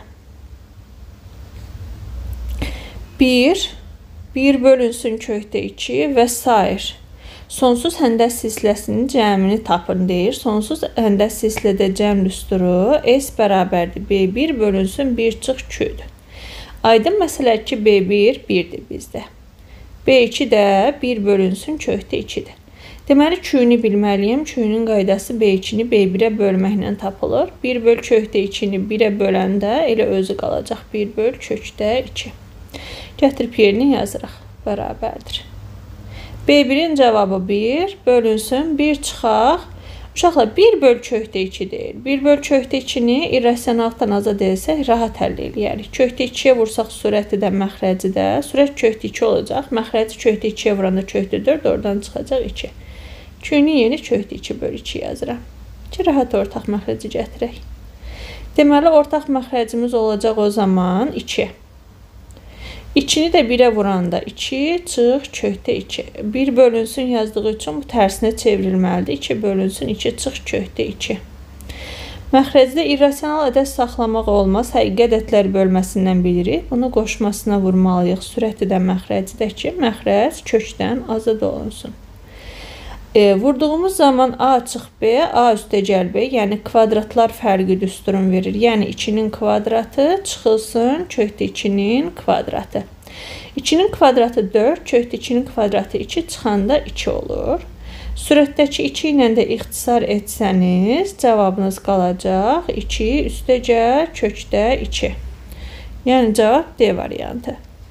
[SPEAKER 1] bir, bir bölünsün kökdə iki və sair. Sonsuz həndəs silsiləsinin cəmini tapın deyir. Sonsuz həndəs silsilədə cəm düsturu S bərabərdir B bir bölünsün bir çıx ikidir. Aydın məsələ ki, B bir birdir bizdə. B iki də bir bölünsün kökdə ikidir. Deməli, ikini bilməliyim. ikinin qaydası B ikini B birə bölməklə tapılır. bir böl kökdə ikini birə böləndə elə özü qalacaq. bir böl kökdə iki. Gətirib yerinə yazırıq. Bərabərdir. B birin cavabı bir bölünsün bir çıxaq. Uşaqlar, bir böl kökdə iki deyil. bir böl kökdə ikini irrasionaldan azad etsək, rahat həll eləyərik. Kökdə ikiyə vursaq sürəti də, məxrəci də. Sürət kökdə iki olacaq. Məxrəci kökdə ikiyə vuranda kökdə dörd, oradan çıxacaq iki. ikini yeni kökdə iki böl iki yazıram. Ki, rahat ortaq məxrəci gətirək. Deməli, ortaq məxrəcimiz olacaq o zaman iki. ikini də birə vuranda iki, çıx kökdə iki. bir bölünsün yazdığı üçün bu tərsinə çevrilməlidir. iki bölünsün iki, çıx kökdə iki. Məxrəcdə irrasional ədəd saxlamaq olmaz. Həqiqi ədədlər bölməsindən bilirik. Bunu qoşmasına vurmalıyıq. Sürəti də məxrəcdəki məxrəc kökdən azad olunsun. E, vurduğumuz zaman A çıx B, A üstə gəl B, yəni kvadratlar fərqi düsturun verir. Yəni ikinin kvadratı çıxılsın kökdə ikinin kvadratı. ikinin kvadratı dörd, kökdə ikinin kvadratı iki çıxanda iki olur. Sürətdəki iki ilə də ixtisar etsəniz, cavabınız qalacaq iki üstə gəl kökdə iki. Yəni cavab D variantı.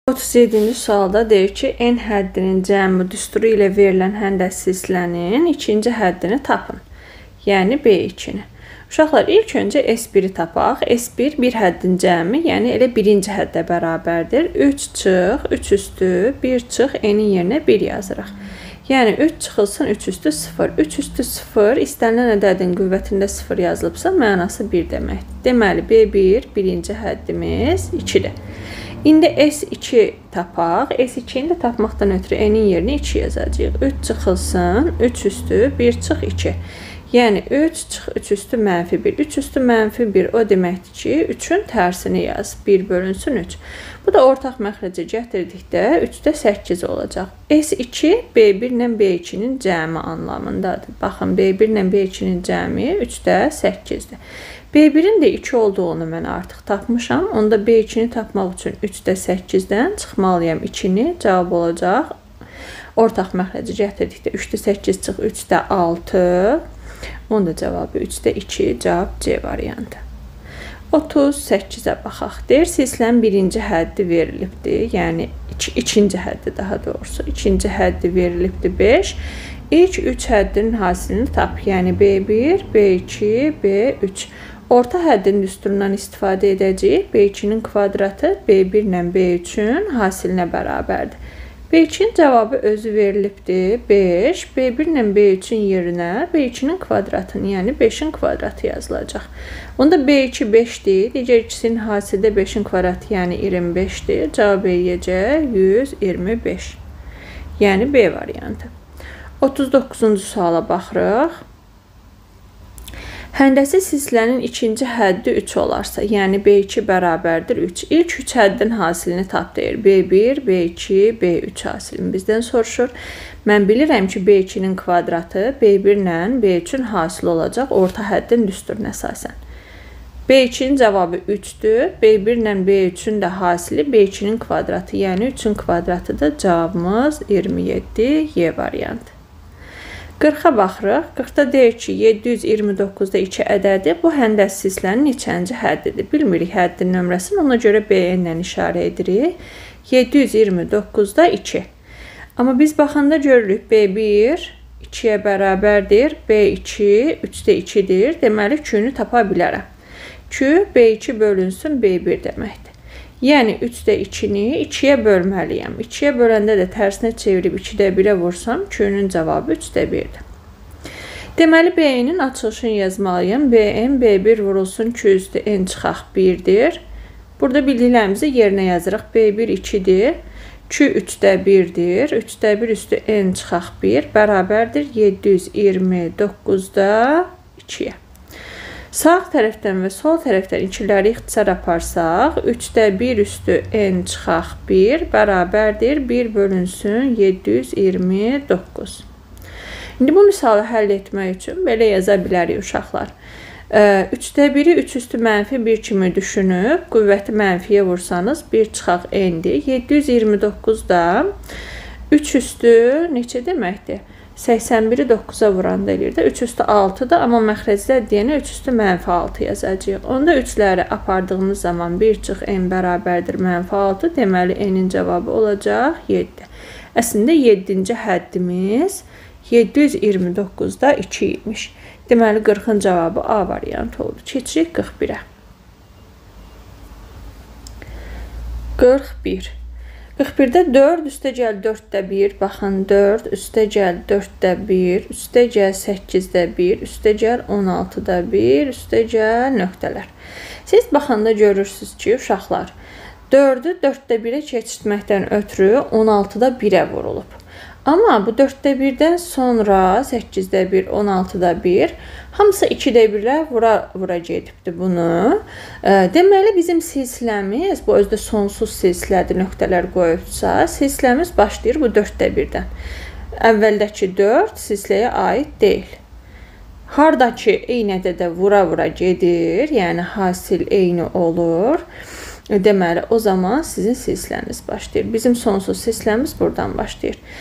[SPEAKER 1] otuz yeddinci sualda deyir ki, n həddinin cəmi düsturu ilə verilən həndəsi silsilənin ikinci həddini tapın. Yəni B ikini. Uşaqlar, ilk öncə S biri tapaq. S bir bir həddin cəmi, yəni elə birinci həddə bərabərdir. üç çıx, üç üstü, bir çıx, n-in yerinə bir yazırıq. Yəni üç çıxılsın, üç üstü sıfır. üç üstü sıfır, istənilən ədədin qüvvətində sıfır yazılıbsa, mənası bir deməkdir. Deməli, B bir, birinci həddimiz ikidir. İndi S iki tapaq. S ikini də tapmaqdan ötürü n-in yerinə iki yazacağıq. üç çıxılsın, üç üstü, bir çıx, iki. Yəni üç çıx, üç üstü mənfi bir. üç üstü mənfi bir o deməkdir ki, üçün tərsini yaz. bir bölünsün üç. Bu da ortaq məxrəcə gətirdikdə üçdə səkkiz olacaq. S iki B bir ilə B ikinin cəmi anlamındadır. Baxın, B bir ilə B ikinin cəmi üçdə səkkizdir. B birin də iki olduğunu mən artıq tapmışam. Onda B ikini tapmaq üçün üçdə səkkizdən çıxmalıyam ikini. Cavab olacaq. Ortaq məxrəci gətirdikdə üçdə səkkiz çıx, üçdə altı. Onun da cavabı üçdə iki. Cavab C variantı. otuz səkkizə baxaq. Deyir, silsilənin birinci həddi verilibdir. Yəni iki, ikinci həddi daha doğrusu. İkinci həddi verilibdir beş. İlk üç həddinin hasilini tap. Yəni B bir, B iki, B üç. Orta həddin düsturundan istifadə edəcəyik. B ikinin kvadratı B bir ilə B üçün hasilinə bərabərdir. B ikinin cavabı özü verilibdir. beş. B bir ilə B üçün yerinə B ikinin kvadratını, yəni beşin kvadratı yazılacaq. Onda B iki beşdir. Digər ikisinin hasildə beşin kvadratı, yəni iyirmi beşdir. Cavab eləyəcək yüz iyirmi beş. Yəni B variantı. otuz doqquzuncu suala baxırıq. Həndəsi silsilənin ikinci həddi üç olarsa, yəni B iki bərabərdir üç. İlk üç həddin hasilini tap deyir. B bir, B iki, B üç hasilini bizdən soruşur. Mən bilirəm ki, B ikinin kvadratı B bir ilə B üçün hasil olacaq orta həddin düsturuna əsasən. B ikinin cavabı üçdür. B bir ilə B üçün də hasili B ikinin kvadratı, yəni üçün kvadratıdır. Cavabımız iyirmi yeddi, Y variantı. qırxa baxırıq. qırxda deyir ki, yeddi yüz iyirmi doqquzda iki ədədi bu həndəs silsilənin neçənci həddidir? Bilmirik həddin nömrəsini, ona görə B ilə işarə edirik. yeddi yüz iyirmi doqquzda iki. Amma biz baxanda görürük B bir ikiyə bərabərdir, B iki üçdə ikidir. Deməli, Q-nü tapa bilərəm. Q B iki bölünsün B bir deməkdir. Yəni üçdə ikini ikiyə bölməliyəm. ikiyə böləndə də tərsinə çevirib ikidə birə vursam, Q-nün cavabı üçdə birdir. Deməli, B-nin açılışını yazmalıyım. B N, B bir vurulsun Q üstü N çıxaq birdir. Burada bildiklərimizi yerinə yazırıq. B bir ikidir. Q üçdə birdir. üçdə bir üstü N çıxaq bir bərabərdir yeddi yüz iyirmi doqquzda ikiyə. Sağ tərəfdən və sol tərəfdən ikiləri ixtisar aparsaq, üçdə bir üstü N çıxaq bir bərabərdir bir bölünsün yeddi yüz iyirmi doqquz. İndi bu misalı həll etmək üçün belə yaza bilərik uşaqlar. üçdə biri üç üstü mənfi bir kimi düşünüb, qüvvəti mənfiyə vursanız bir çıxaq N-dir. yeddi yüz iyirmi doqquzda üç üstü neçə deməkdir? səksən biri doqquza vuranda eləyir də üç üstü altıdır, amma məxrəclər deyənə üç üstü mənfi altı yazacağıq. Onda üçləri apardığımız zaman bir çıx N bərabərdir mənfi altı, deməli N-in cavabı olacaq yeddi. Əslində yeddinci həddimiz yeddi yüz iyirmi doqquzda iki imiş. Deməli, qırxın cavabı A variantı oldu. Keçirik qırx birə. qırx bir. qırx birdə dörd üstə gəl dörddə bir. Baxın, dörd üstə gəl dörddə bir. Üstə gəl səkkizdə bir. Üstə gəl on altıda bir. Üstə gəl nöqtələr. Siz baxanda görürsünüz ki, uşaqlar, dördü dörddə birə keçirtməkdən ötürü on altıda birə vurulub. Amma bu dörddə birdən sonra səkkizdə bir, on altıda bir, hamısı ikidə birlə vura, vura gedibdir bunu. E, deməli, bizim silsiləmiz, bu özdə sonsuz silsilədir, nöqtələr qoyubsa, silsiləmiz başlayır bu dörddə birdən. Əvvəldəki dörd silsiləyə aid deyil. Hardakı eynədə də vura-vura gedir, yəni hasil eyni olur. Deməli, o zaman sizin silsiləniz başlayır. Bizim sonsuz silsiləmiz buradan başlayır.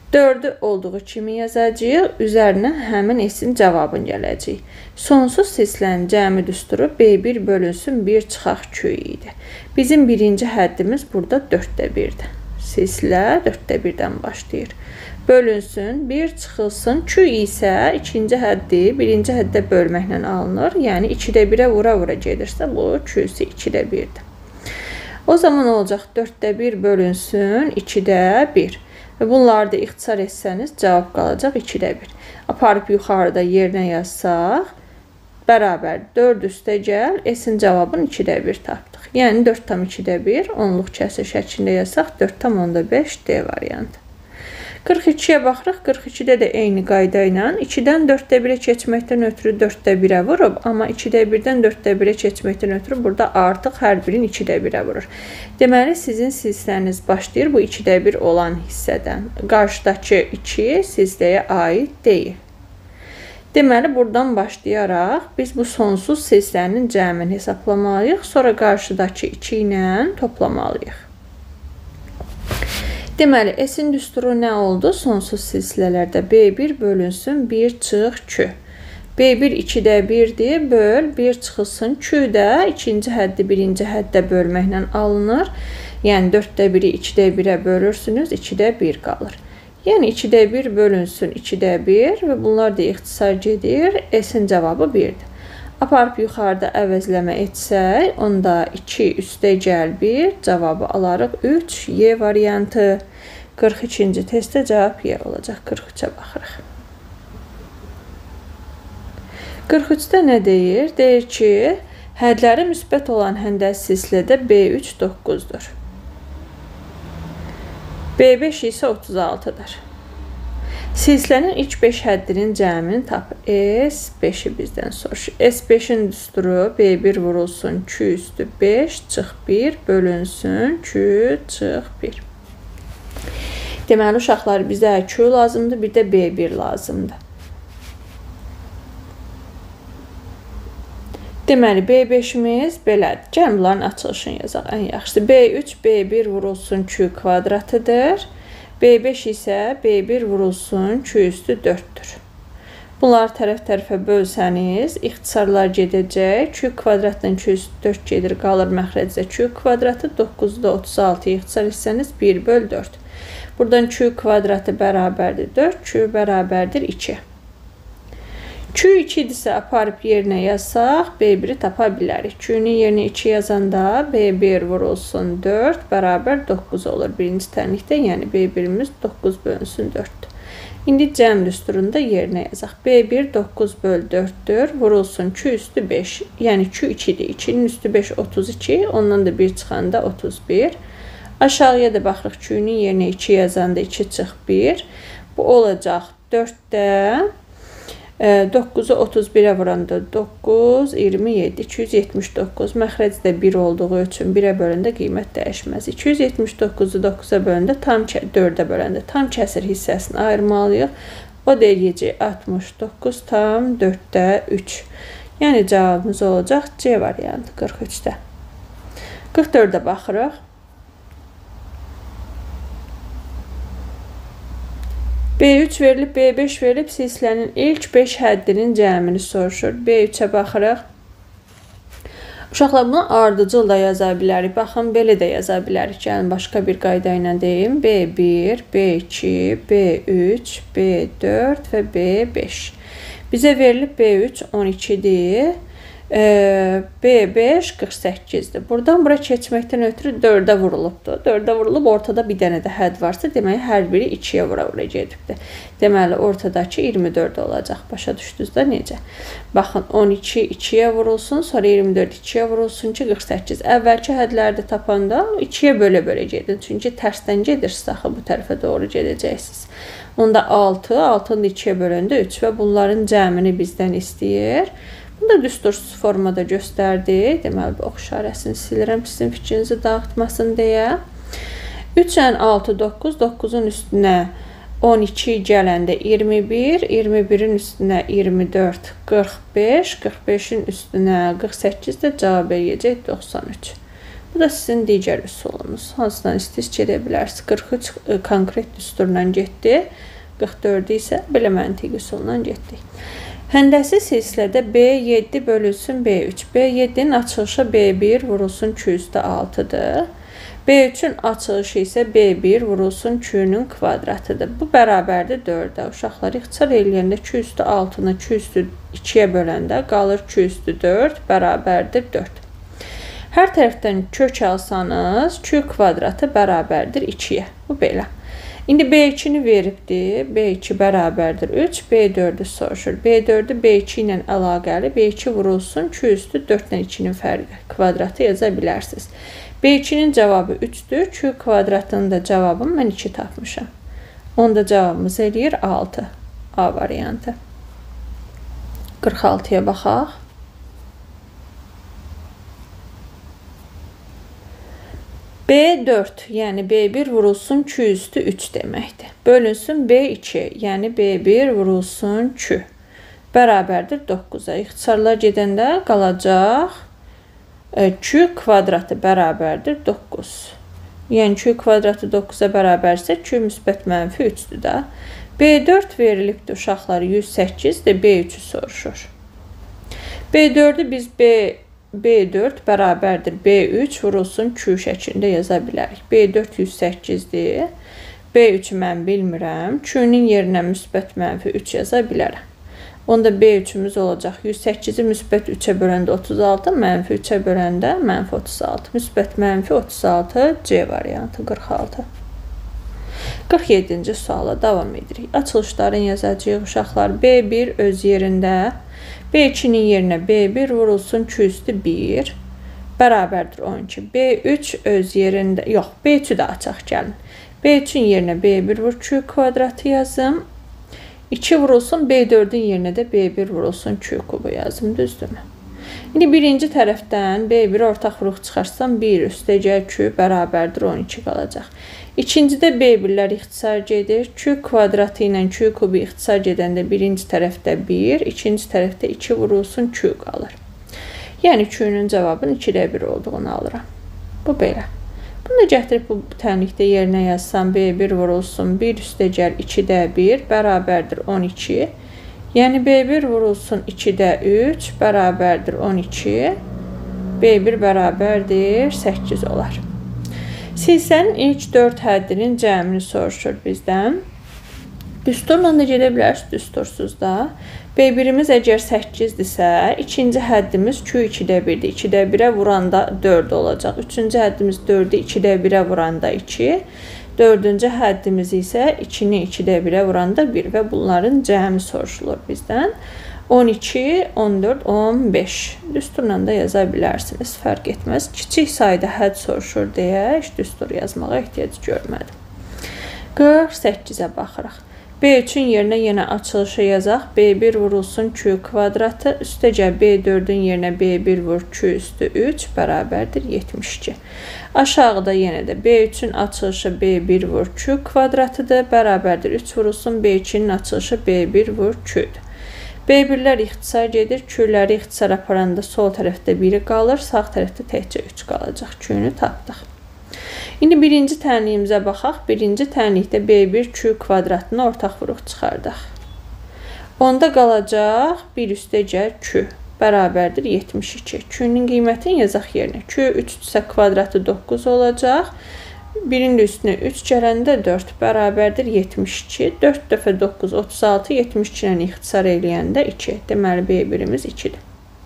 [SPEAKER 1] dördü olduğu kimi yazacağıq. Üzərinə həmin S-in cavabını gələcək. Sonsuz silsilənin cəmi düsturu B bir bölünsün bir çıxaq Q idi. Bizim birinci həddimiz burada dörddə birdir. Silsilə dörddə birdən başlayır. Bölünsün, bir çıxılsın. Q isə ikinci həddi birinci həddə bölməklə alınır. Yəni ikidə birə vura-vura gedirsə, bu Q-si ikidə birdir. O zaman olacaq dörddə bir bölünsün, ikidə bir. Və bunları da ixtisar etsəniz, cavab qalacaq ikidə bir. Aparıb yuxarıda yerinə yazsaq, bərabər dörd üstə gəl, S-in cavabını ikidə bir tapdıq. Yəni dörd tam ikidə bir, onluq kəsir şəklində yazsaq, dörd tam onda beş D variantı. qırx ikiyə baxırıq. qırx ikidə də eyni qayda ilə ikidən dörddə birə keçməkdən ötürü dörddə birə vurub, amma ikidə birdən dörddə birə keçməkdən ötürü burada artıq hər birin ikidə birə vurur. Deməli, sizin silsiləniz başlayır bu ikidə bir olan hissədən. Qarşıdakı iki silsiləyə aid deyil. Deməli, buradan başlayaraq biz bu sonsuz silsilənin cəmini hesablamalıyıq, sonra qarşıdakı iki ilə toplamalıyıq. Deməli, S-in düsturu nə oldu? Sonsuz silsilələrdə B bir bölünsün bir çıx Q. B bir ikidə birdir, böl, bir çıxılsın. Q də ikinci həddi birinci həddə bölməklə alınır. Yəni dörddə biri ikidə birə bölürsünüz, ikidə bir qalır. Yəni ikidə bir bölünsün, ikidə bir və bunlar da ixtisar gedir. S-in cavabı birdir. Aparıb yuxarıda əvəzləmə etsək, onda iki üstə gəl bir, cavabı alarıq üç, Y variantı. qırx ikinci testdə cavab Y olacaq. qırx üçə baxırıq. qırx üçdə nə deyir? Deyir ki, hədləri müsbət olan həndəs silsilədə B üç doqquzdur. B beş isə otuz altıdır. Silsilənin ilk beş həddinin cəmini tap. S beşi bizdən soruşur. S beşin düsturu B bir vurulsun Q üstü beş çıx bir bölünsün Q çıx bir. Deməli, uşaqlar bizə Q lazımdır, bir də B bir lazımdır. Deməli, B beşimiz belədir. Gəlin bunların açılışını yazaq ən yaxşısı. B üç B bir vurulsun Q kvadratıdır. B beş isə B bir vurulsun Q üstü dörddür. Bunları tərəf-tərəfə bölsəniz, ixtisarlar gedəcək. Q kvadratdan Q üstü dörd gedir, qalır məxrəcdə Q kvadratı. doqquzda otuz altı ixtisar etsəniz bir böl dörd. Buradan Q kvadratı bərabərdir dörd, Q bərabərdir iki. Q iki-dirsə aparıb yerinə yazsaq, B biri tapa bilərik. Q-nun yerinə iki yazanda B bir vurulsun dörd bərabər doqquz olur birinci tənlikdə. Yəni B birimiz doqquz bölünsün dörddür. İndi cəm düsturunda yerinə yazaq. B bir doqquz böl dörddür. Vurulsun Q üstü beş. Yəni Q ikidir. ikinin üstü beş otuz iki. Ondan da bir çıxanda otuz bir. Aşağıya da baxırıq. Q-nun yerinə iki yazanda iki çıx bir. Bu olacaq dörddə. doqquzu otuz birə vuranda doqquz, iyirmi yeddi, iki yüz yetmiş doqquz. Məxrəcdə bir olduğu üçün birə böləndə qiymət dəyişməz. iki yüz yetmiş doqquzu doqquza böləndə tam dördə böləndə tam kəsir hissəsini ayırmalıyıq. O da eləyəcək altmış doqquz tam dörddə üç. Yəni cavabımız olacaq C variantı qırx üçdə. qırx dördə baxırıq. B üç verilib, B beş verilib, silsilənin ilk beş həddinin cəmini soruşur. B üçə baxırıq. Uşaqlar, bunu ardıcıl da yaza bilərik. Baxın, belə də yaza bilərik. Gəlin, başqa bir qayda ilə deyim. B bir, B iki, B üç, B dörd və B beş. Bizə verilib B üç on ikidir. B beş qırx səkkizdir. Buradan bura keçməkdən ötürü dördə vurulubdur. dördə vurulub, ortada bir dənə də hədd varsa, deməli, hər biri ikiyə vura-vura gedibdir. Deməli, ortadakı iyirmi dörd olacaq. Başa düşdünüz də necə? Baxın, on iki ikiyə vurulsun, sonra iyirmi dörd ikiyə vurulsun ki, qırx səkkiz. Əvvəlki hədləri tapanda ikiyə bölə-bölə gedin. Çünki tərsdən gedirsə, axı bu tərəfə doğru gedəcəksiniz. Onda altı, altını ikiyə böləndə üç və bunların cəmini bizdən istəyir. Bunu da düstursuz formada göstərdi. Deməli, bu ox işarəsini silirəm, sizin fikrinizi dağıtmasın deyə. üçün altı doqquz, doqquzun üstünə on iki gələndə iyirmi bir, iyirmi birin üstünə iyirmi dörd, qırx beş, qırx beşin üstünə qırx səkkiz də cavab eləyəcək doxsan üç. Bu da sizin digər üsulunuz. Hansıdan istəyirsiniz gedə bilərsiniz. qırx üç konkret düsturla getdi. qırx dörd isə belə məntiq üsulla getdik. Həndəsi silsilədə B yeddi bölünsün B üç. B yeddinin açılışı B bir vurulsun Q üstə altıdır. B üçün açılışı isə B bir vurulsun Q-nün kvadratıdır. Bu bərabərdir dördə. Uşaqlar ixtisar eləyəndə Q üstü altını Q üstü ikiyə böləndə qalır Q üstü dörd bərabərdir dörd. Hər tərəfdən kök alsanız Q kvadratı bərabərdir ikiyə. Bu belə. İndi B ikini veribdir. B iki bərabərdir üç. B dördü soruşur. B dördü B iki ilə əlaqəli. B iki vurulsun Q üstü dörd ilə ikinin fərqi. Kvadratı yaza bilərsiniz. B ikinin cavabı üçdür. Q kvadratının da cavabını mən iki tapmışam. Onda cavabımız eləyir altı. A variantı. qırx altıya baxaq. B dörd, yəni B bir vurulsun Q üstü üç deməkdir. Bölünsün B iki, yəni B bir vurulsun Q. Bərabərdir doqquza. İxtisarlar gedəndə qalacaq Q kvadratı bərabərdir doqquz. Yəni Q kvadratı doqquza bərabərsə Q müsbət mənfi üçdür də. B dörd verilibdir uşaqları yüz səkkiz də B üçü soruşur. B dördü biz B B dörd bərabərdir B üç vurulsun Q şəklində yaza bilərik. B dörd yüz səkkizdir. B üçü mən bilmirəm. Q-nün yerinə müsbət mənfi üç yaza bilərəm. Onda B üçümüz olacaq. yüz səkkizi müsbət üçə böləndə otuz altı, mənfi üçə böləndə mənfi otuz altı. Müsbət mənfi otuz altı C variantı qırx altı. qırx yeddinci suala davam edirik. Açılışların yazacağıq uşaqlar. B bir öz yerində. B ikinin yerinə B bir vurulsun Q üstü bir. Bərabərdir on iki. B üç öz yerində. Yox, B üçü də açaq gəlin. B üçün yerinə B bir vur Q kvadratı yazım. iki vurulsun B dördün yerinə də B bir vurulsun Q kubu yazım. Düzdürmü? İndi birinci tərəfdən B bir ortaq vuruq çıxarsam bir üstəcə Q bərabərdir on iki qalacaq. İkincidə B birlər ixtisar gedir. Q kvadratı ilə Q kubu ixtisar gedəndə birinci tərəfdə bir, ikinci tərəfdə iki vurulsun Q qalır. Yəni Q-nün cavabının ikidə bir olduğunu alıram. Bu belə. Bunu da gətirib bu tənlikdə yerinə yazsam B bir vurulsun bir üstəcəl ikidə bir bərabərdir on iki. Yəni B bir vurulsun ikidə üç bərabərdir on iki. B bir bərabərdir səkkiz olar. Silsilənin ilk dörd həddinin cəmini soruşur bizdən. Düsturla da gedə bilərsiniz, düstursuz da. B birimiz əgər səkkizdirsə, ikinci həddimiz Q ikidə birdir. ikidə birə vuranda dörd olacaq. Üçüncü həddimiz dördü ikidə birə vuranda iki. Dördüncü həddimiz isə ikini ikidə birə vuranda bir və bunların cəmi soruşulur bizdən. on iki, on dörd, on beş. Düsturla da yaza bilərsiniz, fərq etməz. Kiçik sayda hədd soruşur deyə heç düstur yazmağa ehtiyac görmədim. qırx səkkizə baxırıq. B üçün yerinə yenə açılışı yazaq. B bir vurulsun Q kvadratı. Üstəcə B dördün yerinə B bir vur Q üstü üç bərabərdir yetmiş iki. Aşağıda yenə də B üçün açılışı B bir vur Q kvadratıdır. Bərabərdir üç vurulsun B ikinin açılışı B bir vur Q'dur. B birlər ixtisar gedir. Q'ləri ixtisar aparanda sol tərəfdə biri qalır. Sağ tərəfdə təkcə üç qalacaq. Q'nü tapdıq. İndi birinci tənliyimizə baxaq. Birinci tənlikdə B bir Q kvadratını ortaq vuruq çıxardaq. Onda qalacaq bir üstəcə Q bərabərdir yetmiş iki. Q'nün qiymətini yazaq yerinə. Q üçdürsə kvadratı doqquz olacaq. Birinin üstünə üç gələndə dörd bərabərdir yetmiş iki. dörd dəfə doqquz, otuz altı, yetmiş iki ilə ixtisar eləyəndə iki. Deməli B birimiz ikidir.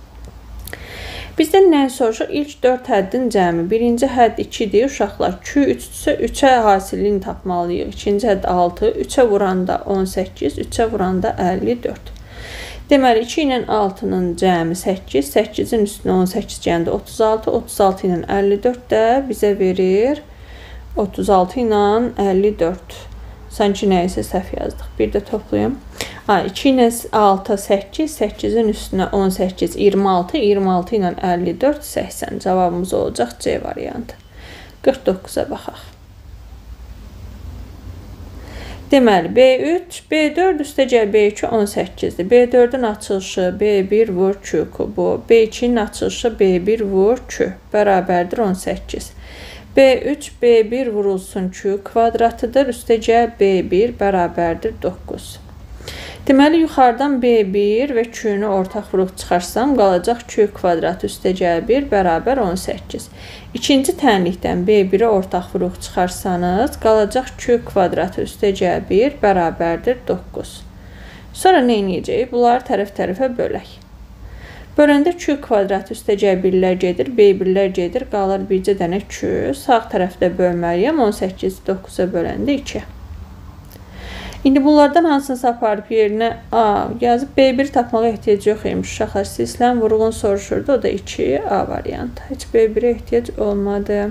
[SPEAKER 1] Bizdən nə soruşur? İlk dörd həddin cəmi. Birinci hədd ikidir. Uşaqlar Q üçdürsə üçə hasilini tapmalıyıq. İkinci hədd altı. üçə vuranda on səkkiz. üçə vuranda əlli dörd. Deməli iki ilə altının cəmi səkkiz. səkkizin üstünə on səkkiz gəndə otuz altı. otuz altı ilə əlli dörd də bizə verir otuz altı ilə əlli dörd. Sanki nəyisə səhv yazdıq. Bir də toplayım. iki ilə altı səkkiz, səkkizin üstünə on səkkiz, iyirmi altı, iyirmi altı ilə əlli dörd, səksən. Cavabımız olacaq C variantı. qırx doqquza baxaq. Deməli, B üç, B dörd üstəcə B iki on səkkizdir. B dördün açılışı B bir vur Q kubu. B ikinin açılışı B bir vur Q bərabərdir on səkkiz. B üç, B bir vurulsun Q kvadratıdır. Üstəcə B bir bərabərdir doqquz. Deməli, yuxarıdan B bir və Q-nü ortaq vuruq çıxarsam, qalacaq Q kvadrat üstəcə bir bərabər on səkkiz. İkinci tənlikdən B biri ortaq vuruq çıxarsanız, qalacaq Q kvadrat üstəcə bir bərabərdir doqquz. Sonra nə edəcəyik? Bunları tərəf-tərəfə bölək. Böləndə Q kvadrat üstəcə birlər gedir, B birlər gedir, qalır bircə dənə Q. Sağ tərəfdə bölməliyəm, on səkkizi doqquza böləndə iki. İndi bunlardan hansınızı aparıb yerinə A yazıb B bir tapmağa ehtiyac yox imiş. Uşaqlar silsilən vurğun soruşurdu. O da iki A variantı. Heç B birə ehtiyac olmadı.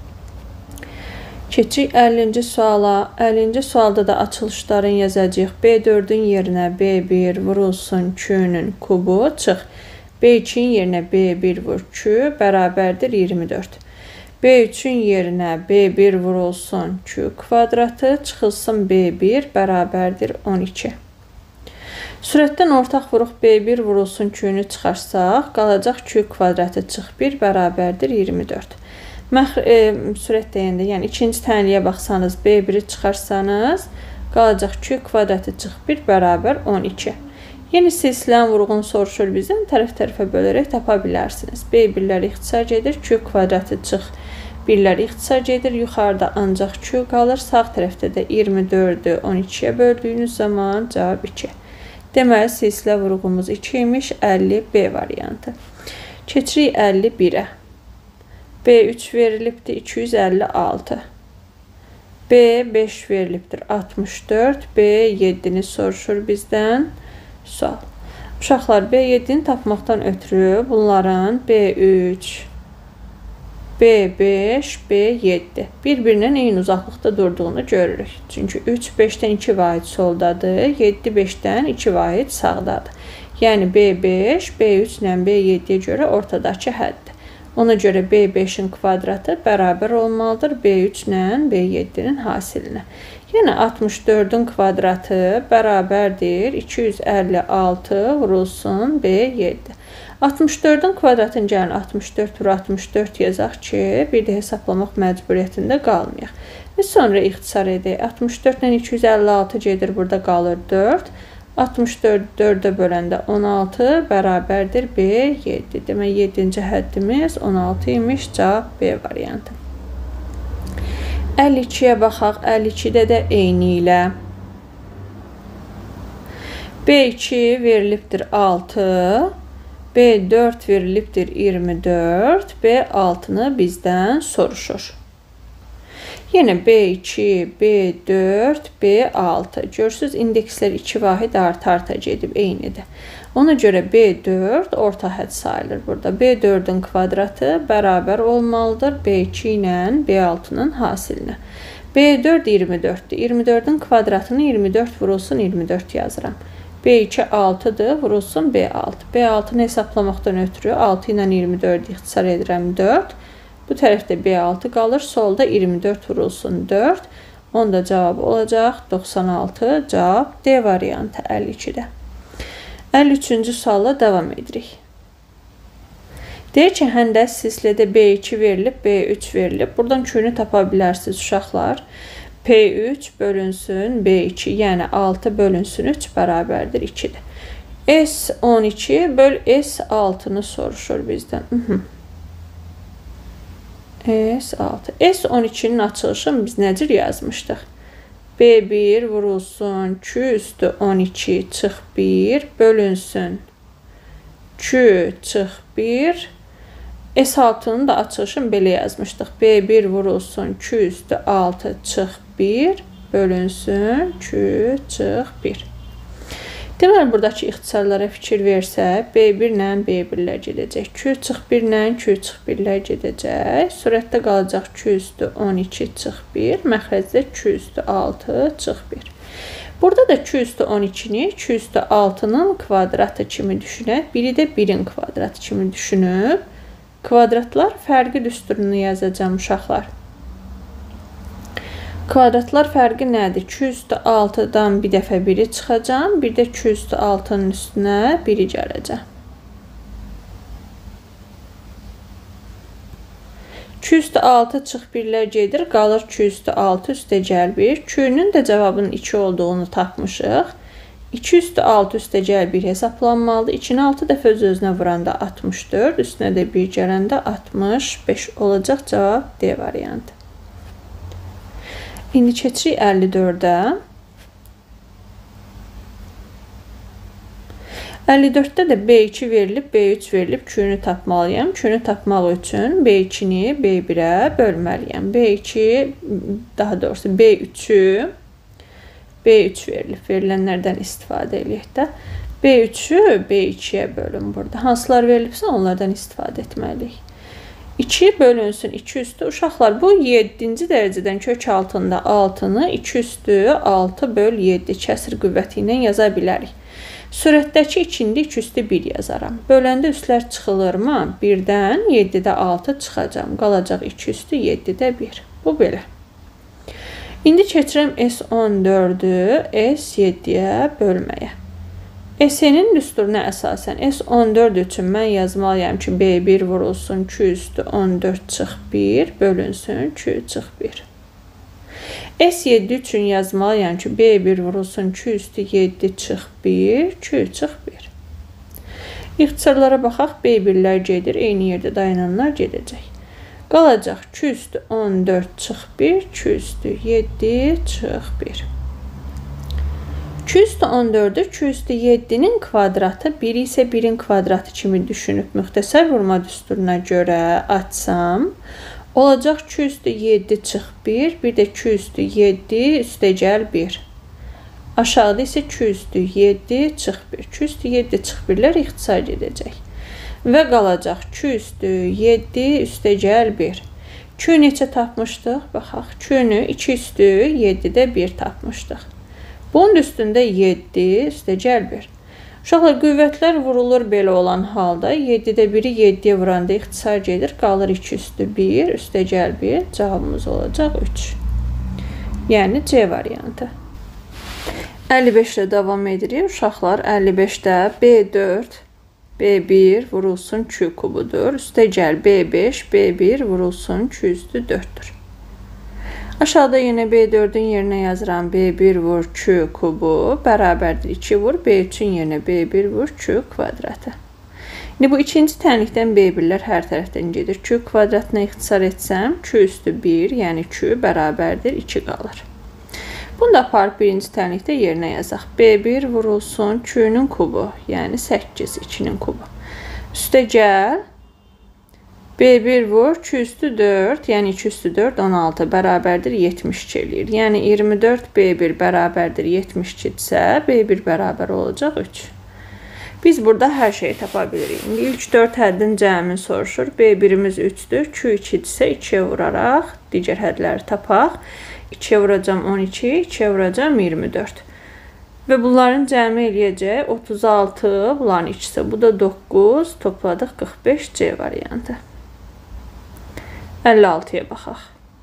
[SPEAKER 1] Keçik əllinci suala. əllinci sualda da açılışların yazacağıq. B dördün yerinə B bir vurulsun Q-nün kubu çıx. B ikinin yerinə B bir vur Q bərabərdir iyirmi dörd. B üçün yerinə B bir vurulsun Q kvadratı, çıxılsın B bir bərabərdir on iki. Sürətdən ortaq vuruq B bir vurulsun Q-nü çıxarsaq, qalacaq Q kvadratı çıx bir bərabərdir iyirmi dörd. Məx e, sürət deyəndə, yəni ikinci tənliyə baxsanız, B biri çıxarsanız, qalacaq Q kvadratı çıx bir bərabər on iki. Yeni silsilən vurğun soruşur bizdən, tərəf-tərəfə bölərək tapa bilərsiniz. B birlər ixtisar gedir, Q kvadratı çıx birlər ixtisar gedir, yuxarıda ancaq Q qalır, sağ tərəfdə də iyirmi dördü on ikiyə böldüyünüz zaman cavab iki. Deməli, silsilə vurğumuz iki imiş, əlli B variantı. Keçirik əlli birə. B üç verilibdir, iki yüz əlli altı. B beş verilibdir, altmış dörd. B yeddini soruşur bizdən. Sual. Uşaqlar, B yeddini tapmaqdan ötürü bunların B üç, B beş, B yeddi bir-birinin eyni uzaqlıqda durduğunu görürük. Çünki üç beşdən iki vahid soldadır, yeddi beşdən iki vahid sağdadır. Yəni B beş, B üç ilə B yeddiyə görə ortadakı həddir. Ona görə B beşin kvadratı bərabər olmalıdır B üç ilə B yeddinin hasilinə. Yəni altmış dördün kvadratı bərabərdir iki yüz əlli altı vurulsun B yeddi. altmış dördün kvadratını gəlin altmış dörd vur altmış dörd yazaq ki, bir də hesablamaq məcburiyyətində qalmayaq. Və sonra ixtisar edək. altmış dörd ilə iki yüz əlli altı gedir, burada qalır dörd. altmış dörd dördə böləndə on altı bərabərdir B yeddi. Demək, yeddinci həddimiz on altı imiş, cavab B variantı. əlli ikiyə baxaq, əlli ikidə də eyni ilə. B iki verilibdir altı, B dörd verilibdir iyirmi dörd, B altını bizdən soruşur. Yenə B iki, B dörd, B altı. Görürsünüz, indekslər iki vahid arta-arta gedib eynidir. Ona görə B dörd orta hədd sayılır burada. B dördün kvadratı bərabər olmalıdır B iki ilə B altının hasilinə. B dörd iyirmi dörddür. iyirmi dördün kvadratını iyirmi dörd vurulsun iyirmi dörd yazıram. B iki altıdır, vurulsun B altı. B altını hesablamaqdan ötürü altı ilə iyirmi dörd ixtisar edirəm dörd. Bu tərəfdə B altı qalır, solda iyirmi dörd vurulsun dörd. Onda cavab olacaq doxsan altı, cavab D variantı əlli ikidə. əlli üçüncü sualla davam edirik. Deyir ki, həndəs silsilədə B iki verilib, B üç verilib. Buradan Q-nü tapa bilərsiniz uşaqlar. P üç bölünsün B iki, yəni altı bölünsün üç bərabərdir ikidir. S on iki böl S altını soruşur bizdən. S altı. S on ikinin açılışını biz necə yazmışdıq? B bir vurulsun Q üstü on iki çıx bir bölünsün Q çıx bir. S altının da açılışını belə yazmışdıq. B bir vurulsun Q üstü altı çıx bir bölünsün Q çıx bir. Deməli, buradakı ixtisarlara fikir versə, B bir ilə B birlər gedəcək. Q çıx bir ilə Q çıx birlər gedəcək. Sürətdə qalacaq Q üstü on iki çıx bir. Məxrəcdə Q üstü altı çıx bir. Burada da Q üstü on ikini Q üstü altının kvadratı kimi düşünək. Biri də birin kvadratı kimi düşünüb. Kvadratlar fərqi düsturunu yazacağım uşaqlar. Kvadratlar fərqi nədir? iki üstü altıdan bir dəfə biri çıxacam. Bir də iki üstü altının üstünə biri gələcəm. iki üstü altı çıx birlər gedir. Qalır iki üstü altı üstə gəl bir. ikinin də cavabının iki olduğunu tapmışıq. iki üstü altı üstə gəl bir hesablanmalıdır. ikini altı dəfə öz-özünə vuranda altmış dörd. Üstünə də bir gələndə altmış beş olacaq. Cavab D variantı. İndi keçirik əlli dördə. əlli dörddə də B iki verilib, B üç verilib, Q-nü tapmalıyam. Q-nü tapmaq üçün B ikini B birə bölməliyəm. B iki, daha doğrusu B üçü B üç verilib. Verilənlərdən istifadə eləyək də. B üçü B ikiyə bölün burada. Hansılar verilibsə onlardan istifadə etməliyik. iki bölünsün iki üstü. Uşaqlar, bu yeddinci dərəcədən kök altında altını iki üstü altı böl yeddi kəsr qüvvəti ilə yaza bilərik. Surətdəki içində iki üstü bir yazaram. Böləndə üstlər çıxılırmı? birdən yeddidə altı çıxacam. Qalacaq iki üstü yeddidə bir. Bu belə. İndi keçirəm S on dördü S yeddiyə bölməyə. S-nin düsturuna əsasən S on dörd üçün mən yazmalıyam ki, B bir vurulsun iki üstü on dörd çıx bir bölünsün iki çıx bir. S yeddi üçün yazmalıyam ki, B bir vurulsun iki üstü yeddi çıx bir iki çıx bir. İxtisarlara baxaq, B birlər gedir, eyni yerdə dayananlar gedəcək. Qalacaq iki üstü on dörd çıx bir iki üstü yeddi çıx bir. iki üstü on dördü iki üstü yeddinin kvadratı bir isə birin kvadratı kimi düşünüb müxtəsər vurma düsturuna görə açsam, olacaq iki üstü yeddi çıx bir, bir də iki üstü yeddi üstə gəl bir. Aşağıda isə iki üstü yeddi çıx bir. iki üstü yeddi çıx birlər ixtisar gedəcək. Və qalacaq iki üstü yeddi üstə gəl bir. Q neçə tapmışdıq? Baxaq, Q-nü iki üstü yeddidə bir tapmışdıq. Bunun üstündə yeddi üstə gəl bir. Uşaqlar, qüvvətlər vurulur belə olan halda yeddidə biri yeddiyə vuranda ixtisar gedir. Qalır iki üstü bir üstə gəl bir. Cavabımız olacaq üç. Yəni C variantı. əlli beşlə davam edirik. Uşaqlar, əlli beşdə B dörd B bir vurulsun Q kubudur. Üstə gəl B beş B bir vurulsun Q üstü dörddür. Aşağıda yenə B dördün yerinə yazıram. B bir vur Q kubu bərabərdir iki vur. B üçün yenə B bir vur Q kvadratı. İndi bu ikinci tənlikdən B birlər hər tərəfdən gedir. Q kvadratına ixtisar etsəm, Q üstü bir, yəni Q bərabərdir iki qalır. Bunu da aparıb birinci tənlikdə yerinə yazaq. B bir vurulsun Q-nün kubu, yəni səkkiz, ikinin kubu. Üstə gəl. B bir vur, Q üstü dörd, yəni iki üstü dörd, on altı bərabərdir yetmiş iki eləyir. Yəni iyirmi dörd B bir bərabərdir yetmiş ikidirsə, B bir bərabər olacaq üç. Biz burada hər şeyi tapa bilirik. İndi ilk dörd həddin cəmini soruşur. B birimiz üçdür, Q ikidirsə ikiyə vuraraq digər hədləri tapaq. ikiyə vuracam on iki, ikiyə vuracam iyirmi dörd. Və bunların cəmi eləyəcək otuz altı, bunların ikisi, bu da doqquz, topladıq qırx beş, C variantı. əlli altıya baxaq.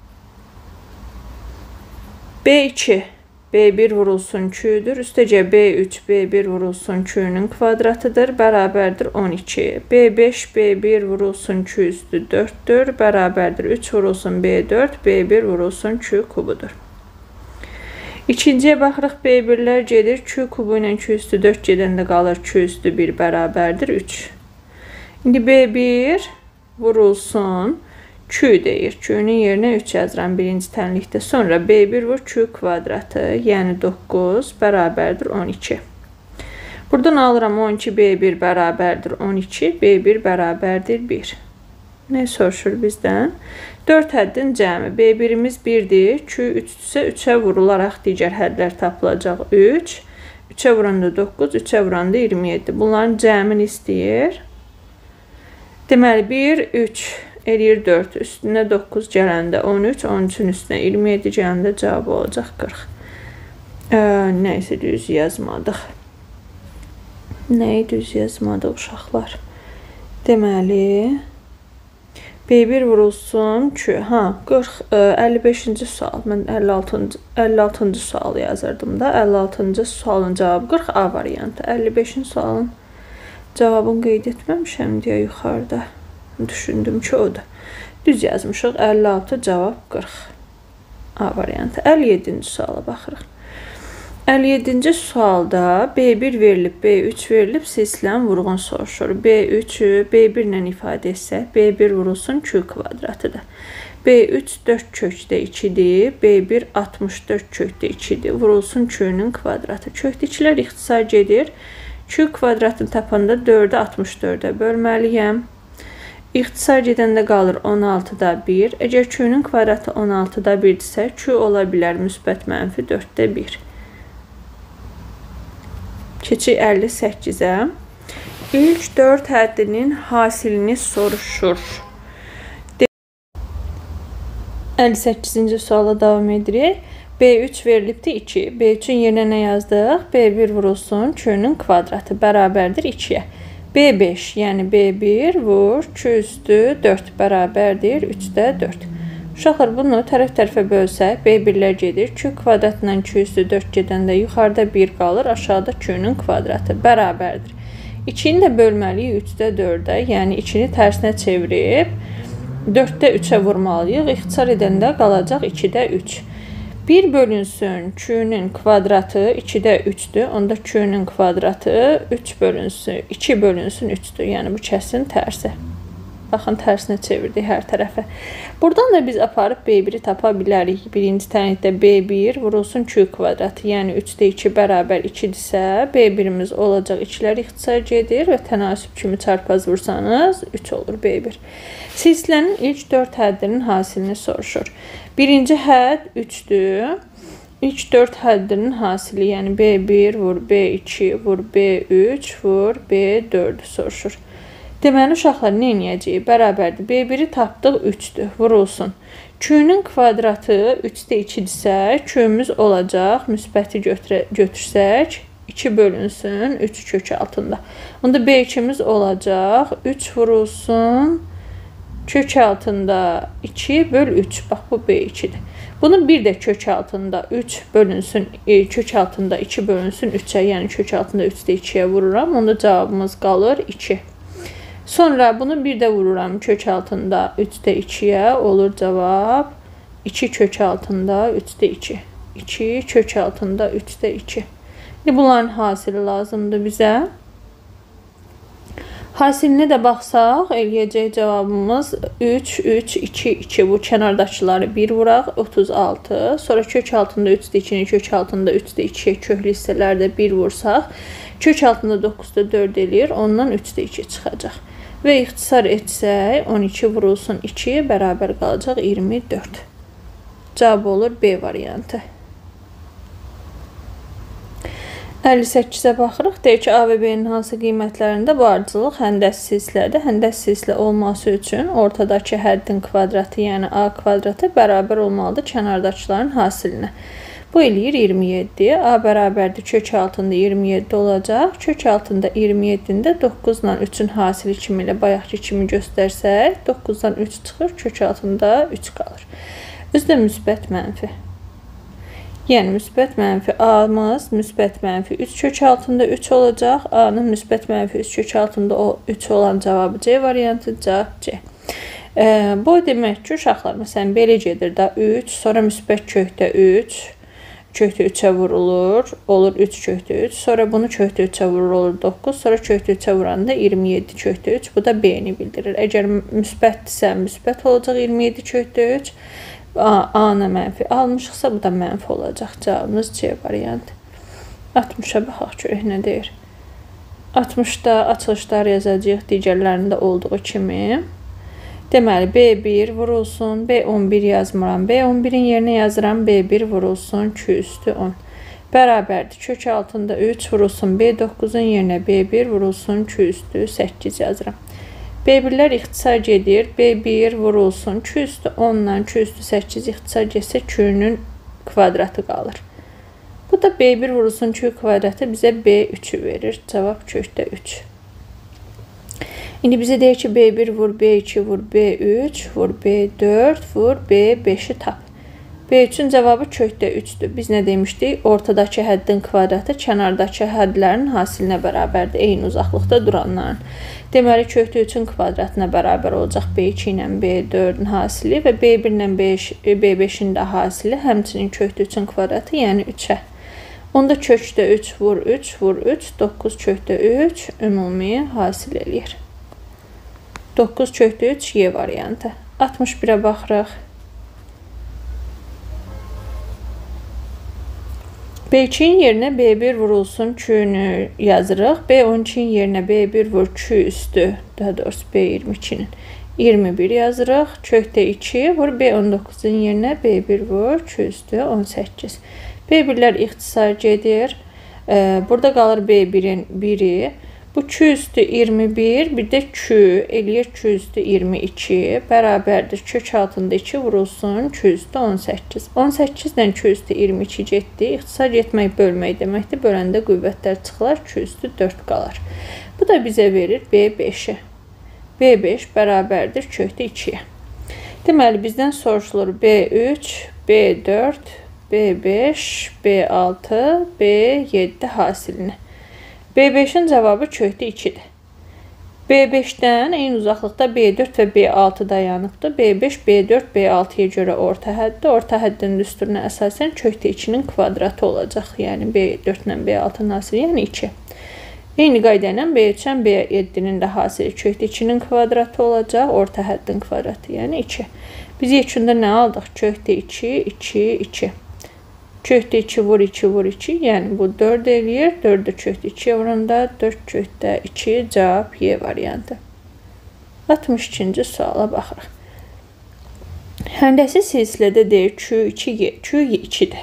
[SPEAKER 1] B iki, B bir vurulsun Q-dür. Üstəcə B üç, B bir vurulsun Q-nün kvadratıdır. Bərabərdir on iki. B beş, B bir vurulsun Q üstü dörddür. Bərabərdir üç vurulsun B dörd, B bir vurulsun Q kubudur. İkinciyə baxırıq, B birlər gedir. Q kubu ilə Q üstü dörd gedəndə qalır Q üstü bir bərabərdir üç. İndi B bir vurulsun Q deyir. Q-nün yerinə üç yazıram birinci tənlikdə. Sonra B bir vur Q kvadratı, yəni doqquz bərabərdir on iki. Buradan alıram on iki B bir bərabərdir on iki, B bir bərabərdir bir. Nə soruşur bizdən? dörd həddin cəmi. B birimiz birdir. Q üçdürsə üçə vurularaq digər hədlər tapılacaq üç. üçə vuranda doqquz, üçə vuranda iyirmi yeddi. Bunların cəmini istəyir. Deməli bir, üç eləyir dörd. Üstünə doqquz gələndə on üç, on üçün üstünə iyirmi yeddi gələndə cavabı olacaq qırx. Ee, nəysə düz yazmadıq. Nəyi düz yazmadıq uşaqlar? Deməli B bir vurulsun Q. Ha, qırx, əlli beşinci sual. Mən əlli altıncı, əlli altıncı sualı yazırdım da. əlli altıncı sualın cavabı qırx A variantı. əlli beşinci sualın cavabını qeyd etməmişəm deyə yuxarıda. Düşündüm ki, odur. Düz yazmışıq. əlli altı cavab qırx A variantı. əlli yeddinci suala baxırıq. əlli yeddinci sualda B bir verilib, B üç verilib, silsilən vurğun soruşur. B üçü B bir ilə ifadə etsək, B bir vurulsun Q kvadratıdır. B üç dörd kökdə ikidir, B bir altmış dörd kökdə ikidir. Vurulsun Q'nun kvadratı. Kökdəkilər ixtisar gedir. Q kvadratını tapanda dördə altmış dördə bölməliyəm. İxtisar gedəndə qalır on altıda bir. Əgər Q'nun kvadratı on altıda birdirsə, Q ola bilər müsbət mənfi dörddə bir. Keçik əlli səkkizə. İlk dörd həddinin hasilini soruşur. əlli səkkizinci suala davam edirik. B üç verilibdir iki. B üçün yerinə nə yazdıq? B bir vurulsun Q'nun kvadratı bərabərdir ikiyə. B beş, yəni B bir vur Q üstü dörd bərabərdir üçdə dörd. Uşaqlar, bunu tərəf-tərəfə bölsək, B birlər gedir. Q kvadratından Q üstü dörd gedəndə yuxarıda bir qalır, aşağıda Q'nun kvadratı bərabərdir. ikini də bölməliyik üçdə dördə, yəni ikini tərsinə çevirib dörddə üçə vurmalıyıq. İxtisar edəndə qalacaq ikidə üç. bir bölünsün Q'nun kvadratı ikidə üçdür. Onda Q'nun kvadratı üç bölünsün, iki bölünsün üçdür. Yəni bu kəsin tərsi. Baxın, tərsinə çevirdik hər tərəfə. Buradan da biz aparıb B biri tapa bilərik. Birinci tənlikdə B bir vurulsun Q kvadratı, yəni üçdə iki bərabər ikidirsə, B birimiz olacaq. ikilər ixtisar gedir və tənasüb kimi çarpaz vursanız üç olur B bir. Silsilənin ilk dörd həddinin hasilini soruşur. Birinci hədd üçdür. İlk dörd həddinin hasili, yəni B bir vur B iki vur B üç vur B dördü soruşur. Deməli, uşaqlar nə edəcəyik? Bərabərdir. B biri tapdıq üçdür. Vurulsun. Q'nun kvadratı üçdə ikidirsə, Q'müz olacaq. Müsbəti götürsək, iki bölünsün üç kök altında. Onda B ikimiz olacaq. üç vurulsun kök altında iki böl üç. Bax, bu B ikidir. Bunun bir də kök altında üç bölünsün, e, kök altında iki bölünsün üçə, yəni kök altında üçdə ikiyə vururam. Onda cavabımız qalır iki. Sonra bunu bir də vururam kök altında üçdə ikiyə, olur cavab iki kök altında üçdə iki. iki kök altında üçdə iki. İndi bunların hasili lazımdır bizə. Hasilinə də baxsaq, eləyəcək cavabımız üç, üç, iki, iki. Bu kənardakıları bir vuraq, otuz altı. Sonra kök altında üçdə ikini kök altında üçdə ikiyə köklü hissələrdə bir vursaq, kök altında doqquzda dörd eləyir, ondan üçdə iki çıxacaq. Və ixtisar etsək, on iki vurulsun iki bərabər qalacaq iyirmi dörd. Cavab olur B variantı. əlli səkkizə baxırıq. Deyir ki, A və B-nin hansı qiymətlərində bu ardıcıllıq həndəs silsilədir. Həndəs silsilə olması üçün ortadakı həddin kvadratı, yəni A kvadratı bərabər olmalıdır kənardakıların hasilinə. Bu eləyir iyirmi yeddi. A bərabərdir kök altında iyirmi yeddi olacaq. Kök altında iyirmi yeddində doqquzla üçün hasili kimi ilə bayaqki kimi göstərsək, doqquzdan üç çıxır, kök altında üç qalır. Özdə müsbət mənfi. Yəni müsbət mənfi A-mız müsbət mənfi üç kök altında üç olacaq. A-nın müsbət mənfi üç kök altında üç olan cavabı C variantı, cavab C. E, bu demək ki, uşaqlar, məsələn, belə gedir da üç, sonra müsbət kökdə üç, kökdə üçə vurulur, olur üç kökdə üç, sonra bunu kökdə üçə vurur, olur doqquz, sonra kökdə üçə vuranda iyirmi yeddi kökdə üç, bu da B-ni bildirir. Əgər müsbətdirsə, müsbət olacaq iyirmi yeddi kökdə üç, A-na mənfi almışıqsa, bu da mənfi olacaq. Cavabımız C variantı. altmışa baxaq, görək nə deyir. altmışda açılışlar yazacağıq digərlərində olduğu kimi. Deməli, B bir vurulsun, B on bir yazmıram. B on birin yerinə yazıram, B bir vurulsun, Q üstü on. Bərabərdir. Kök altında üç vurulsun, B doqquzun yerinə B bir vurulsun, Q üstü səkkiz yazıram. B birlər ixtisar gedir, B bir vurulsun, Q üstü ondan Q üstü səkkiz ixtisar getsə, Q-nün kvadratı qalır. Bu da B bir vurulsun, Q kvadratı bizə B üçü verir. Cavab kökdə üç. İndi bizə deyir ki, B bir vur B iki vur B üç vur B dörd vur B beşi tap. B üçün cavabı kökdə üçdür. Biz nə demişdik? Ortadakı həddin kvadratı kənardakı həddlərin hasilinə bərabərdir. Eyni uzaqlıqda duranların. Deməli, kökdə üçün kvadratına bərabər olacaq B iki ilə B dördün hasili və B bir ilə B beşin də hasili həmçinin kökdə üçün kvadratı, yəni üçə. Onda kökdə üç vur üç vur üç, doqquz kökdə üç ümumi hasil eləyir. doqquz kökdə üç Y variantı. altmış birə baxırıq. B ikinin yerinə B bir vurulsun Q'nü yazırıq. B on ikinin yerinə B bir vur Q üstü, daha doğrusu B iyirmi ikinin iyirmi bir yazırıq. Kökdə iki vur B on doqquzun yerinə B bir vur Q üstü on səkkiz. B birlər ixtisar gedir. Burada qalır B birin biri. Bu Q üstü iyirmi bir, bir də Q eləyir Q üstü iyirmi iki, bərabərdir. Kök altında iki vurulsun Q üstü on səkkiz. on səkkiz ilə Q üstü iyirmi iki getdi. İxtisar getmək, bölmək deməkdir. Böləndə qüvvətlər çıxılar, Q üstü dörd qalar. Bu da bizə verir B beşi. B beş bərabərdir kökdə ikiyə. Deməli, bizdən soruşulur B üç, B dörd, B beş, B altı, B yeddi hasilini. B beşin cavabı kökdə ikidir. B beşdən eyni uzaqlıqda B dörd və B altı dayanıbdır. B beş, B dörd, B altıya görə orta həddir. Orta həddin düsturuna əsasən kökdə ikinin kvadratı olacaq. Yəni B dörd ilə B altının hasili, yəni iki. Eyni qayda ilə B üç ilə B yeddinin də hasili kökdə ikinin kvadratı olacaq. Orta həddin kvadratı, yəni iki. Biz yekunda nə aldıq? Kökdə iki, iki, iki. Kökdə iki vur iki vur iki, yəni bu dörd eləyir. dördü kökdə ikiyə vuranda dörd kökdə iki, cavab Y variantı. altmış ikinci suala baxırıq. Həndəsi silsilədə deyir Q iki Y, Q ikidir.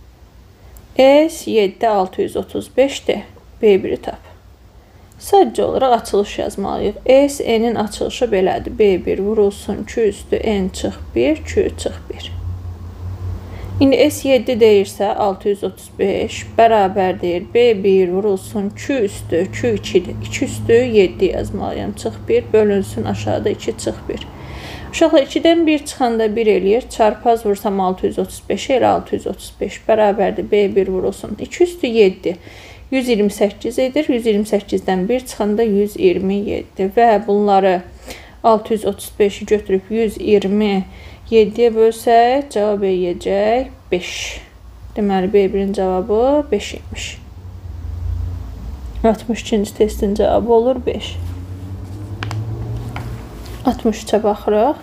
[SPEAKER 1] S yeddi altı yüz otuz beşdir. B biri tap. Sadəcə olaraq açılış yazmalıyıq. S N'in açılışı belədir. B bir vurulsun Q üstü N çıx bir, Q çıx bir. İndi S yeddi deyirsə altı yüz otuz beş bərabərdir. B bir vurulsun Q üstü Q ikidir. iki üstü yeddi yazmalıyam. Çıx bir bölünsün aşağıda iki çıx bir. Uşaqlar ikidən bir çıxanda bir eləyir. Çarpaz vursam altı yüz otuz beş elə altı yüz otuz beş bərabərdir. B bir vurulsun iki üstü yeddi. yüz iyirmi səkkiz edir. yüz iyirmi səkkizdən bir çıxanda yüz iyirmi yeddi və bunları altı yüz otuz beşi götürüb yüz iyirmi yeddiyə bölsək, cavab eləyəcək beş. Deməli, B birin cavabı beş imiş. altmış ikinci testin cavabı olur beş. altmış üçə baxırıq.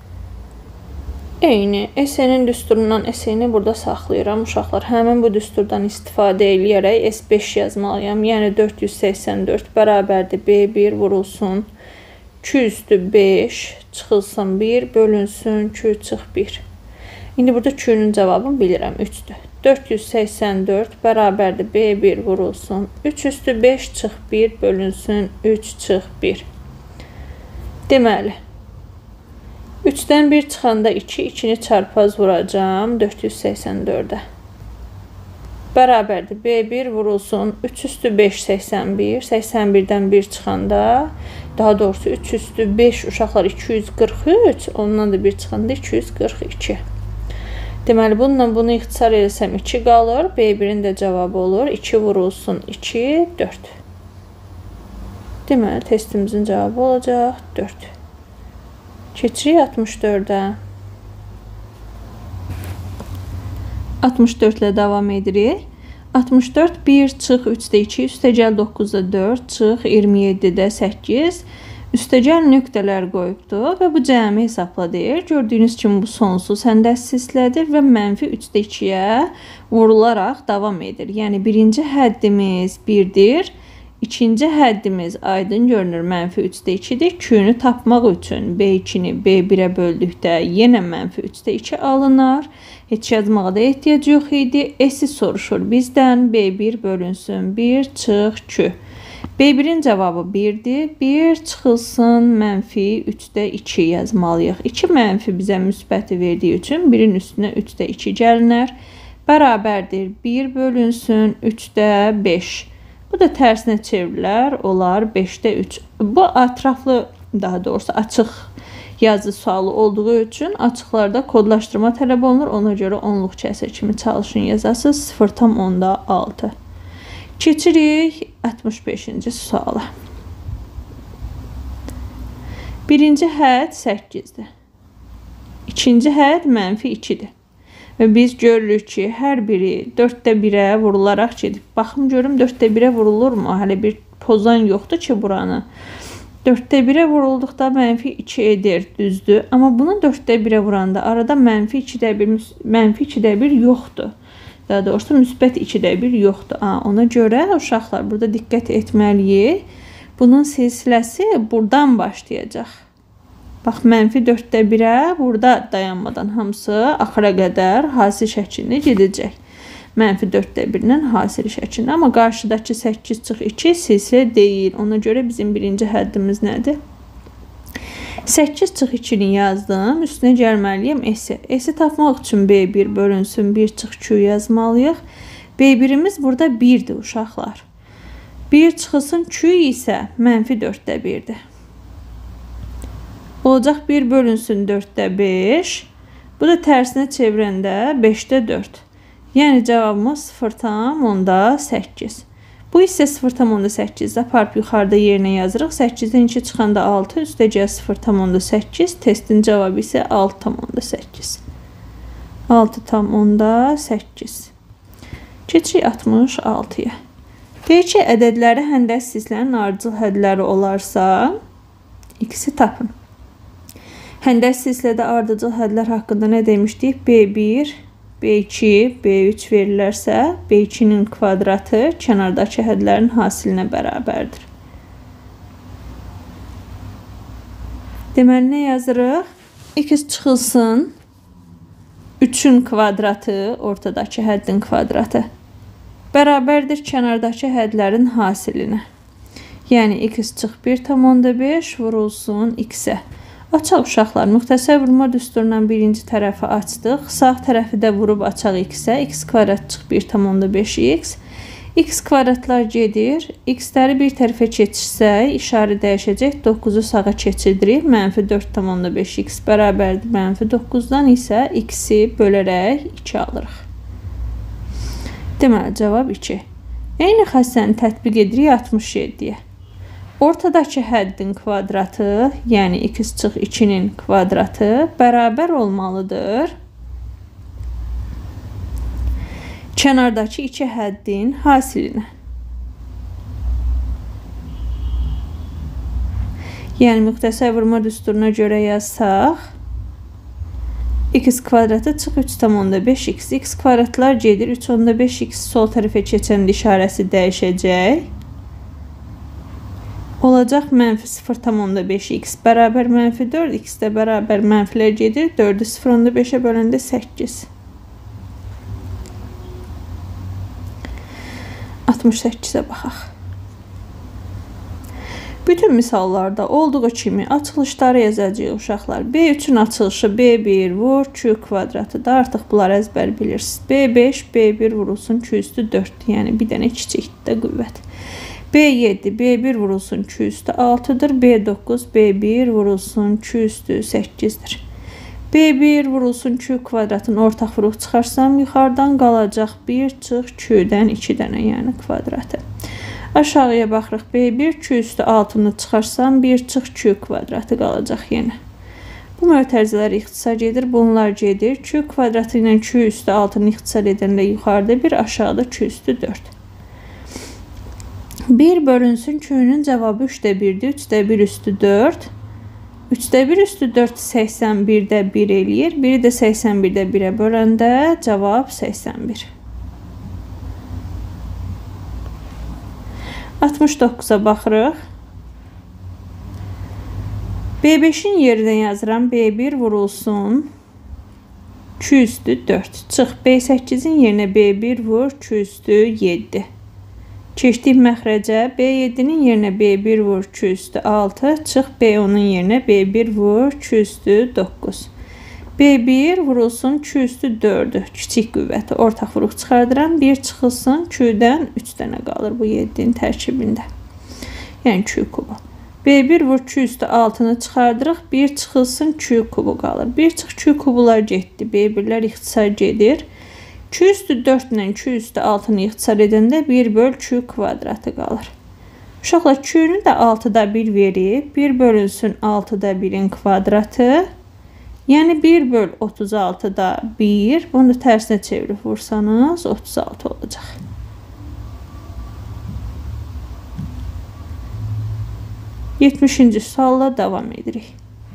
[SPEAKER 1] Eyni. S-nin düsturundan S-ni burada saxlayıram. Uşaqlar, həmin bu düsturdan istifadə eləyərək S beş yazmalıyam. Yəni, dörd yüz səksən dörd bərabərdir. B bir vurulsun Q üstü beş, çıxılsın bir, bölünsün Q çıx bir. İndi burada Q'nun cavabını bilirəm, üçdür. dörd yüz səksən dörd bərabərdir. B bir vurulsun üç üstü beş, çıx bir, bölünsün üç çıx bir. Deməli, üçdən bir çıxanda iki, ikini çarpaz vuracağım dörd yüz səksən dördə. Bərabərdir. B bir vurulsun üç üstü beş, səksən bir. səksən birdən bir çıxanda, daha doğrusu üç üstü beş uşaqlar iki yüz qırx üç, ondan da bir çıxanda iki yüz qırx iki. Deməli, bununla bunu ixtisar etsəm iki qalır. B birin də cavabı olur. iki vurulsun iki, dörd. Deməli, testimizin cavabı olacaq dörd. Keçirik altmış dördə. altmış dörd ilə davam edirik. altmış dörd, bir çıx üçdə iki, üstəgəl doqquzda dörd, çıx iyirmi yeddidə səkkiz, üstəgəl nöqtələr qoyubdur və bu cəmi hesabla deyir. Gördüyünüz kimi bu sonsuz həndəssizlədir və mənfi üçdə ikiyə vurularaq davam edir. Yəni, birinci həddimiz birdir. İkinci həddimiz aydın görünür mənfi üçdə ikidir. Q'nü tapmaq üçün B ikini B birə böldükdə yenə mənfi üçdə iki alınar. Heç yazmağa da ehtiyac yox idi. S-i soruşur bizdən. B bir bölünsün bir, çıx Q. B birin cavabı birdir. bir çıxılsın mənfi üçdə iki yazmalıyıq. iki mənfi bizə müsbəti verdiyi üçün birin üstünə üçdə iki gəlinər. Bərabərdir. bir bölünsün üçdə beş. Bu da tərsinə çevrilər, olar beşdə üç. Bu ətraflı daha doğrusu açıq yazı sualı olduğu üçün açıqlarda kodlaşdırma tələb olunur. Ona görə onluq kəsr kimi çalışın yazasınız. sıfır tam onda altı. Keçirik altmış beşinci suala. Birinci hədd səkkizdir. İkinci hədd mənfi ikidir. Və biz görürük ki, hər biri dörddə birə vurularaq gedib. Baxım görüm dörddə birə vurulurmu? Hələ bir pozan yoxdur ki buranı. dörddə birə vurulduqda mənfi iki edir, düzdür. Amma bunu dörddə birə vuranda arada mənfi ikidə bir, mənfi ikidə bir yoxdur. Daha doğrusu müsbət ikidə bir yoxdur. Aa, ona görə uşaqlar burada diqqət etməliyik. Bunun silsiləsi buradan başlayacaq. Bax, mənfi dörddə birə burada dayanmadan hamısı axıra qədər hasil şəklində gedəcək. Mənfi dörddə birdən hasil şəklində. Amma qarşıdakı səkkiz çıx iki silsilə deyil. Ona görə bizim birinci həddimiz nədir? səkkiz çıx ikini yazdım. Üstünə gəlməliyim S. S tapmaq üçün B bir bölünsün bir çıx iki yazmalıyıq. B birimiz burada birdir uşaqlar. bir çıxılsın iki isə mənfi dörddə birdir. Olacaq bir bölünsün dörddə beş. Bu da tərsinə çevirəndə beşdə dörd. Yəni cavabımız sıfır tam onda səkkiz. Bu isə sıfır tam onda səkkiz. Aparıb yuxarıda yerinə yazırıq. səkkizdən iki çıxanda altı, üstəcə sıfır tam onda səkkiz. Testin cavabı isə altı tam onda səkkiz. altı tam onda səkkiz. Keçirik altmış altıya. Deyir ki, ədədləri həndəs silsilənin ardıcıl hədləri olarsa, ikisi tapın. Həndəs silsilədə ardıcıl hədlər haqqında nə demişdik? B bir, B iki, B üç verilərsə, B ikinin kvadratı kənardakı hədlərin hasilinə bərabərdir. Deməli, nə yazırıq? X çıxılsın, üçün kvadratı, ortadakı həddin kvadratı, bərabərdir kənardakı hədlərin hasilinə. Yəni, x çıx bir tam onda beş vurulsun x-ə. Açaq uşaqlar, müxtəsər vurma düsturundan birinci tərəfi açdıq. Sağ tərəfi də vurub açaq x-ə. X kvadrat çıx bir tam onda beş x. X kvadratlar gedir. X-ləri bir tərəfə keçirsək, işarə dəyişəcək. dokuzu sağa keçidirik. Mənfi dörd tam onda beş x bərabərdir. Mənfi doqquzdan isə x-i bölərək iki alırıq. Deməli, cavab iki. Eyni xəssəni tətbiq edirik altmış yeddiyə. Ortadakı həddin kvadratı, yəni x çıx ikinin kvadratı bərabər olmalıdır kənardakı iki həddin hasilinə. Yəni, müxtəsər vurma düsturuna görə yazsaq, x kvadratı çıx üç tam onda beş x. X kvadratlar gedir. üç onda beş x sol tərəfə keçəndə işarəsi dəyişəcək. Olacaq mənfi sıfır tam onda beş x bərabər mənfi dörd. X də bərabər mənfilər gedir. dördü sıfır onda beşə böləndə səkkiz. altmış səkkizə baxaq. Bütün misallarda olduğu kimi açılışları yazacağıq uşaqlar. B üçün açılışı B bir vur iki kvadratıdır. Artıq bunları əzbər bilirsiniz. B beş, B bir vurulsun iki üstü dörd. Yəni bir dənə kiçikdir də qüvvət. B yeddi, B bir vurulsun iki üstü altıdır. B doqquz, B bir vurulsun iki üstü səkkizdir. B bir vurulsun iki kvadratın ortaq vuruq çıxarsam yuxarıdan qalacaq bir çıx ikidən iki dənə, yəni kvadratı. Aşağıya baxırıq. B bir iki üstü altını çıxarsam bir çıx iki kvadratı qalacaq yenə. Bu mötərizələr ixtisar gedir. Bunlar gedir. iki kvadratı ilə iki üstü altını ixtisar edəndə yuxarıda bir, aşağıda iki üstü dörd. bir bölünsün ikinin cavabı üçdə birdir. üçdə bir üstü dörd. üçdə bir üstü dörd səksən birdə bir eləyir. biri də səksən birdə birə böləndə cavab səksən bir. altmış doqquza baxırıq. B beşin yerindən yazıram. B bir vurulsun iki üstü dörd. Çıx. B səkkizin yerinə B bir vur iki üstü yeddi. Keçdik məxrəcə. B yeddinin yerinə B bir vur iki üstü altı. Çıx. B onun yerinə B bir vur iki üstü doqquz. B bir vurulsun iki üstü dördü. Kiçik qüvvəti ortaq vuruq çıxardıram. bir çıxılsın ikidən üç dənə qalır bu yeddinin tərkibində. Yəni iki kubu. B bir vur Q üstü altını çıxardırıq. bir çıxılsın Q kubu qalır. bir çıx Q kubular getdi. B birlər ixtisar gedir. Q üstü dörd ilə Q üstü altını ixtisar edəndə bir böl Q kvadratı qalır. Uşaqlar Q'nü də altıda bir verib. bir bölünsün altıda birin kvadratı. Yəni bir böl otuz altıda bir. Bunu da tərsinə çevirib vursanız otuz altı olacaq. yetmişinci sualla davam edirik.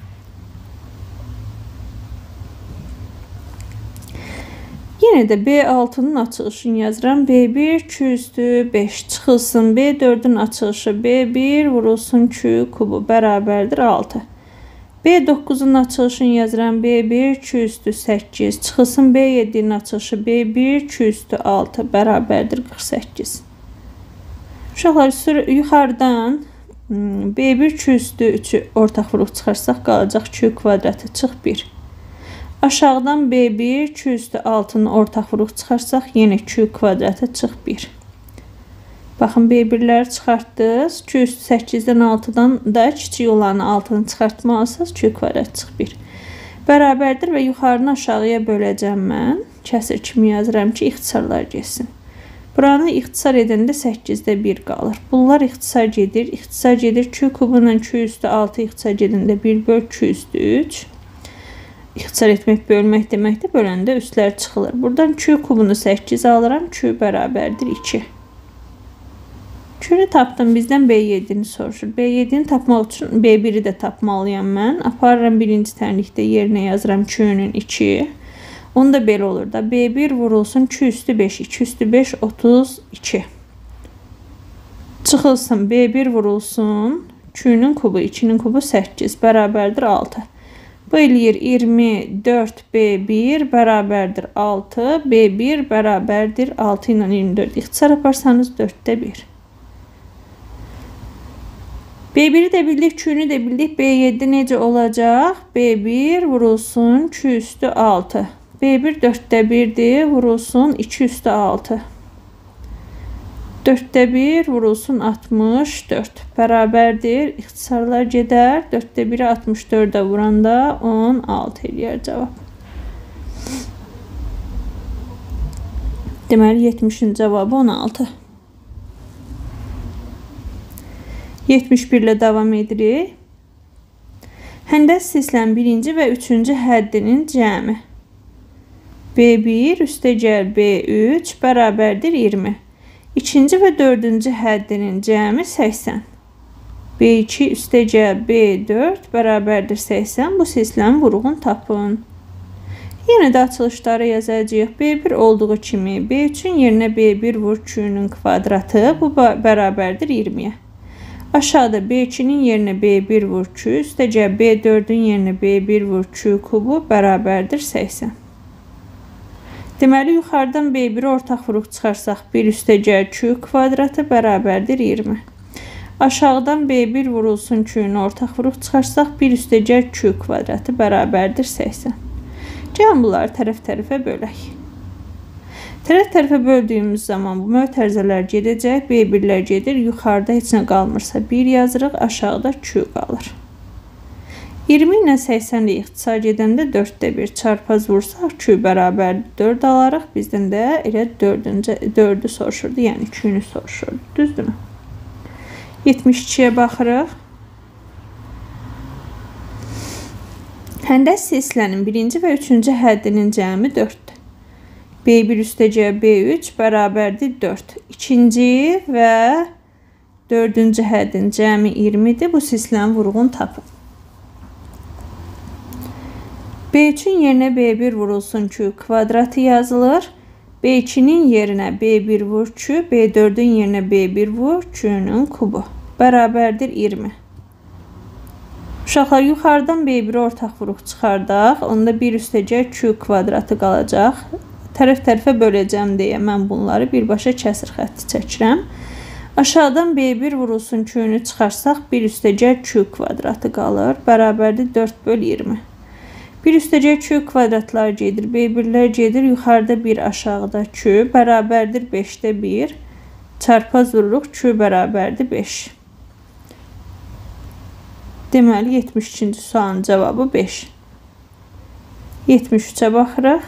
[SPEAKER 1] Yenə də B altının açılışını yazıram. B bir Q üstü beş çıxılsın. B dördün açılışı B bir vurulsun Q kubu bərabərdir altı. B doqquzun açılışını yazıram. B bir Q üstü səkkiz çıxılsın. B yedinin açılışı B bir Q üstü altı bərabərdir qırx səkkiz. Uşaqlar yuxarıdan B bir Q üstü üçü ortaq vuruq çıxarsaq qalacaq Q kvadratı çıx bir. Aşağıdan B bir Q üstü altını ortaq vuruq çıxarsaq yenə Q kvadratı çıx bir. Baxın B birləri çıxartdınız. Q üstü səkkizdən altıdan da kiçik olanı altını çıxartmalısınız. Q kvadrat çıx bir. Bərabərdir və yuxarını aşağıya böləcəm mən. Kəsir kimi yazıram ki, ixtisarlar getsin. Buranı ixtisar edəndə səkkizdə bir qalır. Bunlar ixtisar gedir. İxtisar gedir. Q kubu ilə Q üstü altı ixtisar gedəndə bir böl Q üstü üç. İxtisar etmək, bölmək deməkdir. Böləndə üstlər çıxılır. Buradan Q kubunu səkkiz alıram. Q bərabərdir iki. Q'nü tapdım. Bizdən B yedini soruşur. B yedini tapmaq üçün B biri də tapmalıyam mən. Aparıram birinci tənlikdə yerinə yazıram Q'nün iki. Onda belə olur da. B bir vurulsun Q üstü beş. iki üstü beş otuz iki. Çıxılsın. B bir vurulsun Q'nün kubu. ikinin kubu səkkiz. Bərabərdir altı. Bu eləyir iyirmi dörd B bir bərabərdir altı. B bir bərabərdir altı ilə iyirmi dörd. İxtisar yaparsanız dörddə bir. B biri də bildik, Q'nü də bildik. B yedi necə olacaq? B bir vurulsun Q üstü altı. B bir dörddə birdir, vurulsun iki üstü altı. dörddə bir vurulsun altmış dörd. Bərabərdir. İxtisarlar gedər. dörddə biri altmış dördə vuranda on altı eləyər cavab. Deməli yetmişin cavabı on altı. yetmiş bir ilə davam edirik. Həndəs sislənin birinci və üçüncü həddinin cəmi. B bir üstəgəl B üç bərabərdir iyirmi. İkinci və dördüncü həddinin cəmi səksən. B iki üstəgəl B dörd bərabərdir səksən. Bu sislənin vuruğunu tapın. Yenə də açılışları yazacağıq. B bir olduğu kimi B üçün yerinə B bir vur Q'nün kvadratı. Bu bərabərdir iyirmiyə. Aşağıda B ikinin yerinə B bir vur Q, üstəcə B dördün yerinə B bir vur Q kubu bərabərdir səksən. Deməli, yuxarıdan B biri ortaq vuruq çıxarsaq bir üstəcə Q kvadratı bərabərdir iyirmi. Aşağıdan B bir vurulsun Q'nu ortaq vuruq çıxarsaq bir üstəcə Q kvadratı bərabərdir səksən. Gəlin bunları tərəf-tərəfə bölək. Tərəf-tərəfə böldüyümüz zaman bu mötərizələr gedəcək, B birlər gedir, yuxarıda heç nə qalmırsa bir yazırıq, aşağıda Q qalır. iyirmi ilə səksəni ixtisar gedəndə dörddə bir çarpaz vursaq Q bərabər dörd alarıq, bizdən də elə dördü soruşurdu, yəni Q'nü soruşurdu, düzdürmü? yetmiş ikiyə baxırıq. Həndəs silsilənin birinci və üçüncü həddinin cəmi dörddür. B bir üstəcə B üç bərabərdir dörd. İkinci və dördüncü həddin cəmi iyirmidir. Bu silsilənin vuruğunu tapın. B üçün yerinə B bir vurulsun Q kvadratı yazılır. B ikinin yerinə B bir vur Q, B dördün yerinə B bir vur Q'nun kubu. Bərabərdir iyirmi. Uşaqlar, yuxarıdan B biri ortaq vuruq çıxardaq. Onda bir üstəcə Q kvadratı qalacaq. Tərəf-tərəfə böləcəm deyə mən bunları birbaşa kəsir xətti çəkirəm. Aşağıdan B bir vurulsun Q'nu çıxarsaq bir üstəcə Q kvadratı qalır. Bərabərdir dörd böl iyirmi. bir üstəcə Q kvadratlar gedir, B birlər gedir, yuxarıda bir aşağıda Q bərabərdir beşdə bir. Çarpaz vururuq, Q bərabərdir beş. Deməli, yetmiş ikinci sualın cavabı beş. yetmiş üçə baxırıq.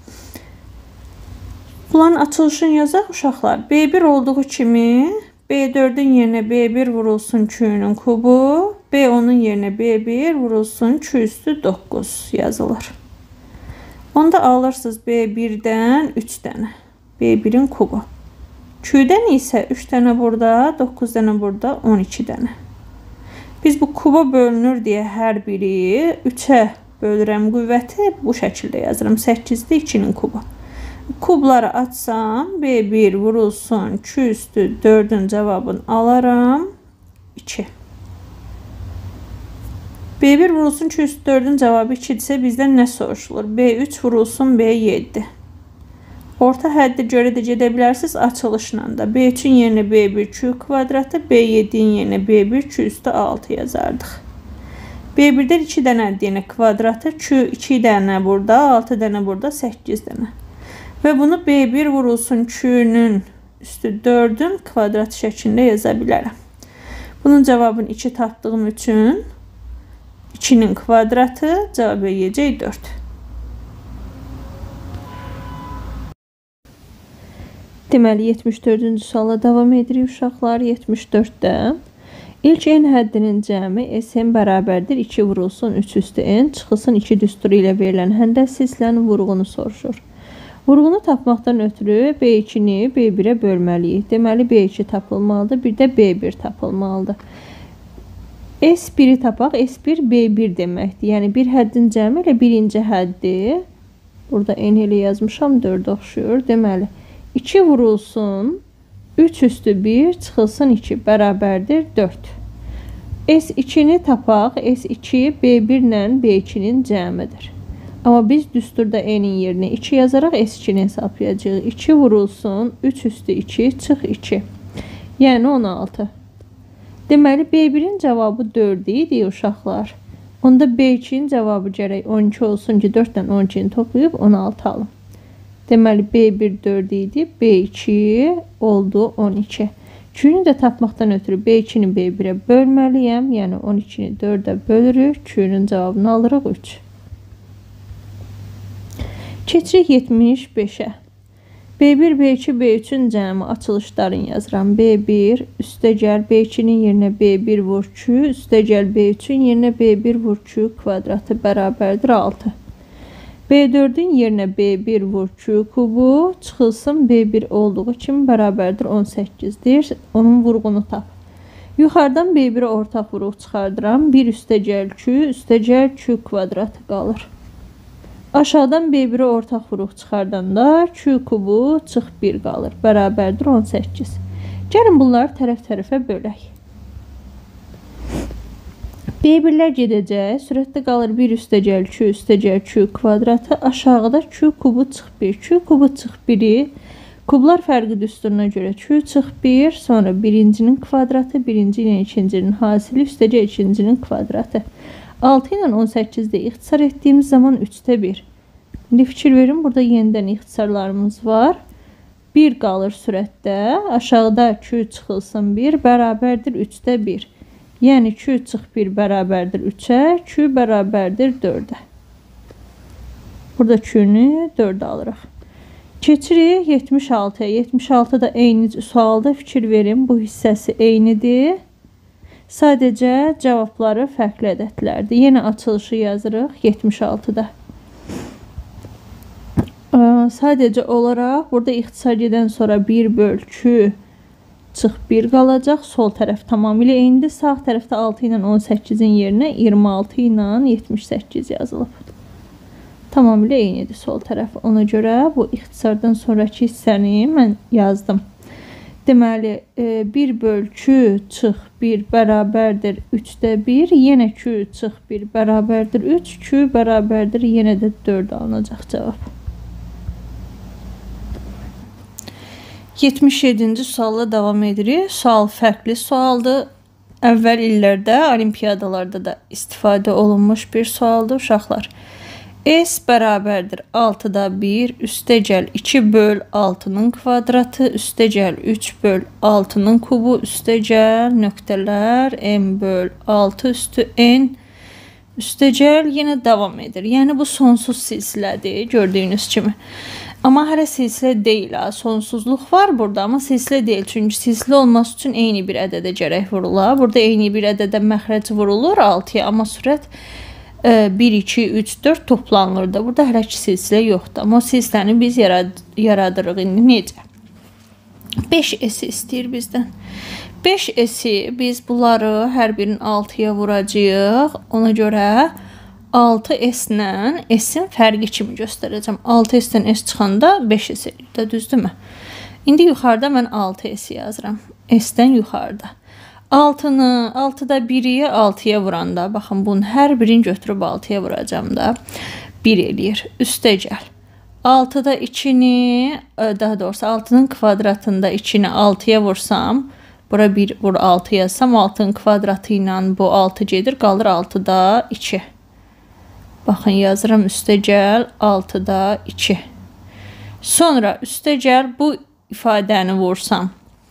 [SPEAKER 1] Bunların açılışını yazaq uşaqlar. B bir olduğu kimi B dördün yerinə B bir vurulsun Q'nun kubu, B onun yerinə B bir vurulsun Q üstü doqquz yazılır. Onda alırsınız B birdən üç dənə. B birin kubu. Q'dən isə üç dənə burada, doqquz dənə burada, on iki dənə. Biz bu kuba bölünür deyə hər biri üçə bölürəm qüvvəti bu şəkildə yazıram. səkkizdə ikinin kubu. Kubları açsam B bir vurulsun Q üstü dördün cavabını alaram iki. B bir vurulsun Q üstü dördün cavabı ikidirsə bizdən nə soruşulur? B üç vurulsun B yeddi. Orta həddi görə də gedə bilərsiniz açılışla da. B üçün yerinə B bir Q kvadratı, B yeddinin yerinə B bir Q üstü altı yazardıq. B birdən iki dənə yenə kvadratı, Q iki dənə burada, altı dənə burada, səkkiz dənə. Və bunu B bir vurulsun Q'nun üstü dördün kvadrat şəklində yaza bilərəm. Bunun cavabını iki tapdığım üçün ikinin kvadratı cavab eləyəcək dörd. Deməli, yetmiş dördüncü suala davam edirik uşaqlar. yetmiş dörddə ilk n həddinin cəmi S n bərabərdir iki vurulsun üç üstü n çıxılsın iki düsturu ilə verilən həndəs hisslərin vurğunu soruşur. Vurğunu tapmaqdan ötürü B ikini B birə bölməliyik. Deməli, B iki tapılmalıdır, bir də B bir tapılmalıdır. S biri tapaq, S bir B bir deməkdir. Yəni, bir həddin cəmi ilə birinci həddi, burada n ilə yazmışam, dörd oxşuyur. Deməli, iki vurulsun üç üstü bir çıxılsın iki bərabərdir dörd. S ikini tapaq, S iki B bir ilə B ikinin cəmidir. Amma biz düsturda n'in yerinə iki yazaraq S ikini hesablayacağıq. iki vurulsun üç üstü iki çıx iki. Yəni on altı. Deməli, B birin cavabı dörd idi uşaqlar. Onda B ikinin cavabı gərək on iki olsun ki, dörddən on ikini toplayıb on altı alım. Deməli, B bir dörd idi, B iki oldu on iki. Q'nu da tapmaqdan ötürü B ikini B birə bölməliyəm. Yəni on ikini dördə bölürük. Q'nun cavabını alırıq üç. Keçirik yetmiş beşə. B bir, B iki, B üçün cəmi açılışlarını yazıram. B bir üstəgəl B ikinin yerinə B bir vur Q, üstəgəl B üçün yerinə B bir vur Q kvadratı bərabərdir altı. B dördün yerinə B bir vur Q kubu çıxılsın B bir olduğu kimi bərabərdir on səkkizdir. Onun vurğunu tap. Yuxarıdan B birə ortaq vuruq çıxardıram. bir üstəgəl Q, üstəgəl Q kvadratı qalır. Aşağıdan B birə ortaq vuruq çıxardanda Q kubu çıx bir qalır. Bərabərdir on səkkiz. Gəlin bunları tərəf-tərəfə bölək. B birlər gedəcək. Sürətdə qalır bir üstəgəl Q, üstəgəl Q kvadratı. Aşağıda Q kubu çıx bir. Q kubu çıx biri. Kublar fərqi düsturuna görə Q çıx bir. Sonra birincinin kvadratı, birinci ilə ikincinin hasili, üstəgəl ikincinin kvadratı. altı ilə on səkkizi ixtisar etdiyimiz zaman üçdə bir. İndi fikir verin, burada yenidən ixtisarlarımız var. bir qalır sürətdə. Aşağıda Q çıxılsın bir bərabərdir üçdə bir. Yəni Q çıx bir bərabərdir üçə, Q bərabərdir dördə. Burada Q'nu dörd alırıq. Keçirik yetmiş altıya. yetmiş altıda eyni sualda fikir verin. Bu hissəsi eynidir. Sadəcə cavabları fərqli ədədlərdir. Yenə açılışı yazırıq yetmiş altıda. Sadəcə olaraq burada ixtisar gedən sonra bir böl Q çıx bir qalacaq. Sol tərəf tamamilə eynidir. Sağ tərəfdə altı ilə on səkkizin yerinə iyirmi altı ilə yetmiş səkkiz yazılıb. Tamamilə eynidir sol tərəf. Ona görə bu ixtisardan sonraki hissəni mən yazdım. Deməli, bir böl Q çıx bir bərabərdir üçdə bir. Yenə Q çıx bir bərabərdir üç. Q bərabərdir yenə də dörd alınacaq cavab. yetmiş yeddinci sualla davam edirik. Sual fərqli sualdır. Əvvəl illərdə olimpiyadalarda da istifadə olunmuş bir sualdır uşaqlar. S bərabərdir altıda bir üstəgəl iki böl altının kvadratı üstəgəl üç böl altının kubu üstəgəl nöqtələr m böl altı üstü n üstəgəl yenə davam edir. Yəni bu sonsuz silsilədir gördüyünüz kimi. Amma hələ silsilə deyil ha. Sonsuzluq var burada amma silsilə deyil. Çünki silsilə olması üçün eyni bir ədədə gərək vurular. Burada eyni bir ədədə məxrəc vurulur altıya amma sürət bir, iki, üç, dörd toplanılır da. Burada hələ ki silsilə yoxdur. Amma o silsiləni biz yarad yaradırıq indi necə? beş S istəyir bizdən. beş S biz bunları hər birinin altıya vuracağıq. Ona görə altı S ilə S'in fərqi kimi göstərəcəm. altı S'dən S çıxanda beş S edir, düzdürmü? İndi yuxarıda mən altı S yazıram. S'dən yuxarıda. altını, altıda biri altıya vuranda, baxın bunun hər birini götürüb altıya vuracam da bir eləyir. Üstəgəl. altıda ikini, daha doğrusu altının kvadratında ikini altıya vursam, bura bir vur altı yazsam, altının kvadratı ilə bu altı gedir, qalır altıda iki. Baxın yazıram üstəgəl altıda iki. Sonra üstəgəl bu ifadəni vursam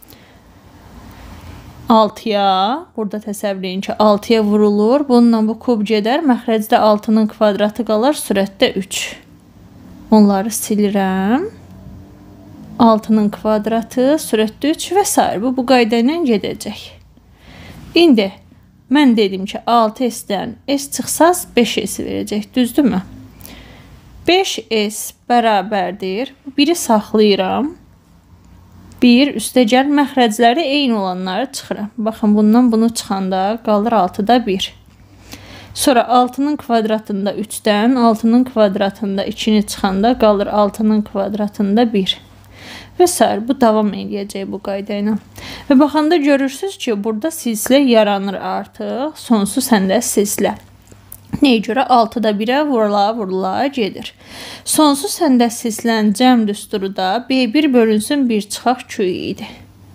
[SPEAKER 1] altıya, burada təsəvvür edin ki altıya vurulur. Bununla bu kub gedər, məxrəcdə altının kvadratı qalar, sürətdə üç. Onları silirəm. altının kvadratı, sürətdə üç və s. Bu, bu qayda ilə gedəcək. İndi mən dedim ki altı S'dən S çıxsaz beş S verəcək, düzdürmü? beş S bərabərdir. Biri saxlayıram. bir üstəgəl məxrəcləri eyni olanları çıxıram. Baxın bundan bunu çıxanda qalır altıda bir. Sonra altının kvadratında üçdən altının kvadratında ikini çıxanda qalır altının kvadratında bir. Və s. Bu davam edəcək bu qayda ilə. Və baxanda görürsünüz ki burada silsilə yaranır artıq. Sonsuz səndəs silsilə. Nəyə görə? altıda birə vurula vurula gedir. Sonsuz səndəs silsilənin cəm düsturu da B bir bölünsün bir çıxaq Q idi.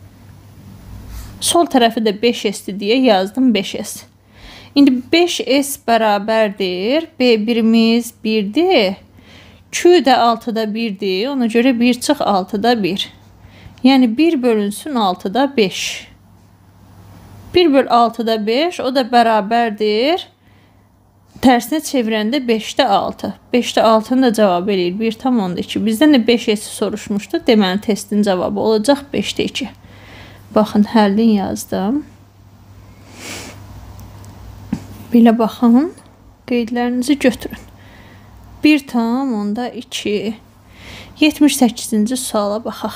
[SPEAKER 1] Sol tərəfi də beş S deyə yazdım beş S. İndi beş S bərabərdir. B birimiz birdir. Q də altıda birdir. Ona görə bir çıx altıda bir. Yəni bir bölünsün altıda beş. bir böl altıda beş o da bərabərdir. Tərsinə çevirəndə beşdə altı. beşdə altını da cavab eləyir. bir tam onda iki. Bizdən də beş S soruşmuşdu. Deməli testin cavabı olacaq beşdə iki. Baxın həllin yazdım. Belə baxın. Qeydlərinizi götürün. bir tam onda iki. yetmiş səkkizinci suala baxaq.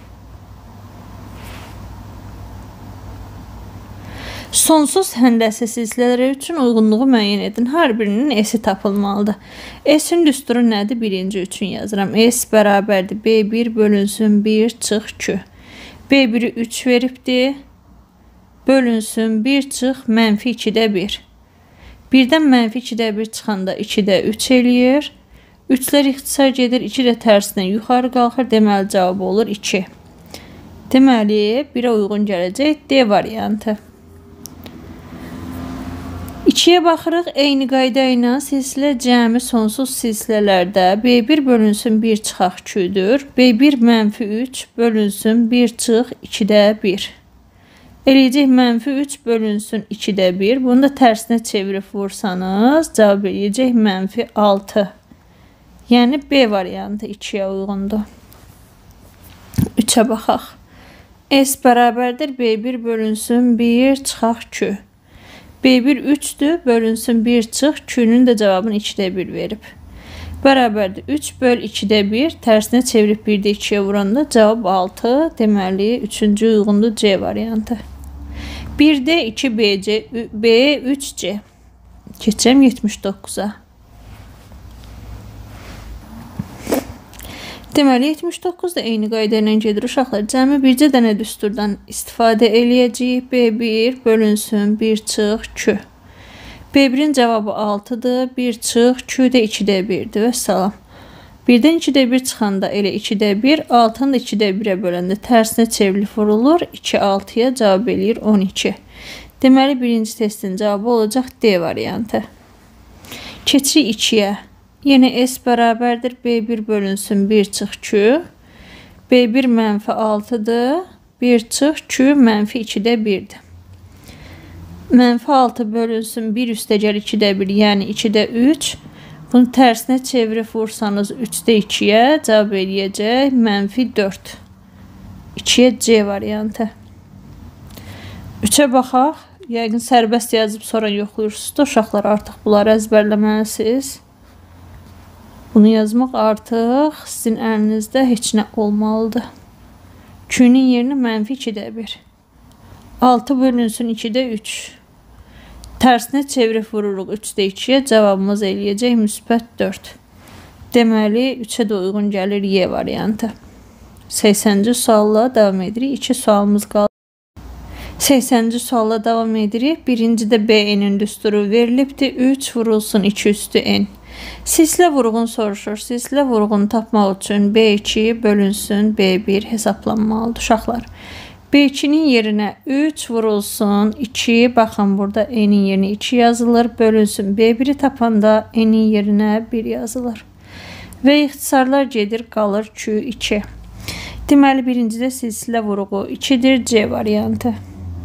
[SPEAKER 1] Sonsuz həndəsi silsilələri üçün uyğunluğu müəyyən edin. Hər birinin S'i tapılmalıdır. S'in düsturu nədir? Birinci üçün yazıram. S bərabərdir. B bir bölünsün bir çıx Q. B biri üç veribdir. Bölünsün bir çıx mənfi ikidə bir. birdən mənfi ikidə bir çıxanda ikidə üç eləyir. üçlər ixtisar gedir. iki də tərsindən yuxarı qalxır. Deməli cavabı olur iki. Deməli birə uyğun gələcək D variantı. ikiyə baxırıq. Eyni qayda ilə silsilə cəmi sonsuz silsilələrdə B bir bölünsün bir çıxaq Q'dur. B bir mənfi üç bölünsün bir çıx ikidə bir. Eləyəcək mənfi üç bölünsün ikidə bir. Bunu da tərsinə çevirib vursanız cavab eləyəcək mənfi altı. Yəni B variantı ikiyə uyğundur. üçə baxaq. S bərabərdir. B bir bölünsün bir çıxaq Q. B bir üçdür. Bölünsün bir çıx. Q'nun da cavabını ikidə bir verib. Bərabərdir. üç böl ikidə bir. Tərsinə çevirib birdə ikiyə vuranda cavab altı. Deməli üçüncü uyğundur C variantı. bir D iki B C B üç C. Keçəm yetmiş doqquza. Deməli yetmiş doqquz da eyni qayda ilə gedir uşaqlar. Cəmi bircə dənə düsturdan istifadə eləyəcəyik. B bir bölünsün bir çıx Q. B birin cavabı altıdır. bir çıx Q də ikidə birdir və salam. birdən ikidə bir çıxanda elə ikidə bir, altını da ikidə birə böləndə tərsinə çevrilib vurulur. iki altıya cavab eləyir on iki. Deməli birinci testin cavabı olacaq D variantı. Keçirik ikiyə. Yine S bərabərdir B bir bölünsün bir çıx Q. B bir mənfi altıdır. bir çıx Q mənfi ikidə birdir. Mənfi altı bölünsün bir üstəgəl ikidə bir, yəni ikidə üç. Bunu tərsinə çevirib vursanız üçdə ikiyə cavab eləyəcək mənfi dörd. ikiyə C variantı. üçə baxaq. Yəqin sərbəst yazıb sonra yoxlayırsınız da uşaqlar, artıq bunları əzbərləməlisiniz. Bunu yazmaq artıq sizin əlinizdə heç nə olmalıdır. Q'nun yerini mənfi ikidə bir. altı bölünsün ikidə üç. Tərsinə çevirib vururuq üçdə ikiyə, cavabımız eləyəcək müsbət dörd. Deməli, üçə də uyğun gəlir Y variantı. səksəninci sualla davam edirik. iki sualımız qaldı. səksəninci sualla davam edirik. Birincidə B N'in düsturu verilibdir. üç vurulsun iki üstü N. Sislə vurğun soruşur. Sislə vurğunu tapmaq üçün B iki bölünsün B bir hesablanmalıdır uşaqlar. B ikinin yerinə üç vurulsun iki. Baxın, burada N'in yerinə iki yazılır. Bölünsün B biri tapanda N'in yerinə bir yazılır. Və ixtisarlar gedir, qalır Q iki. Deməli, birincidə silsilə vurğu ikidir. C variantı.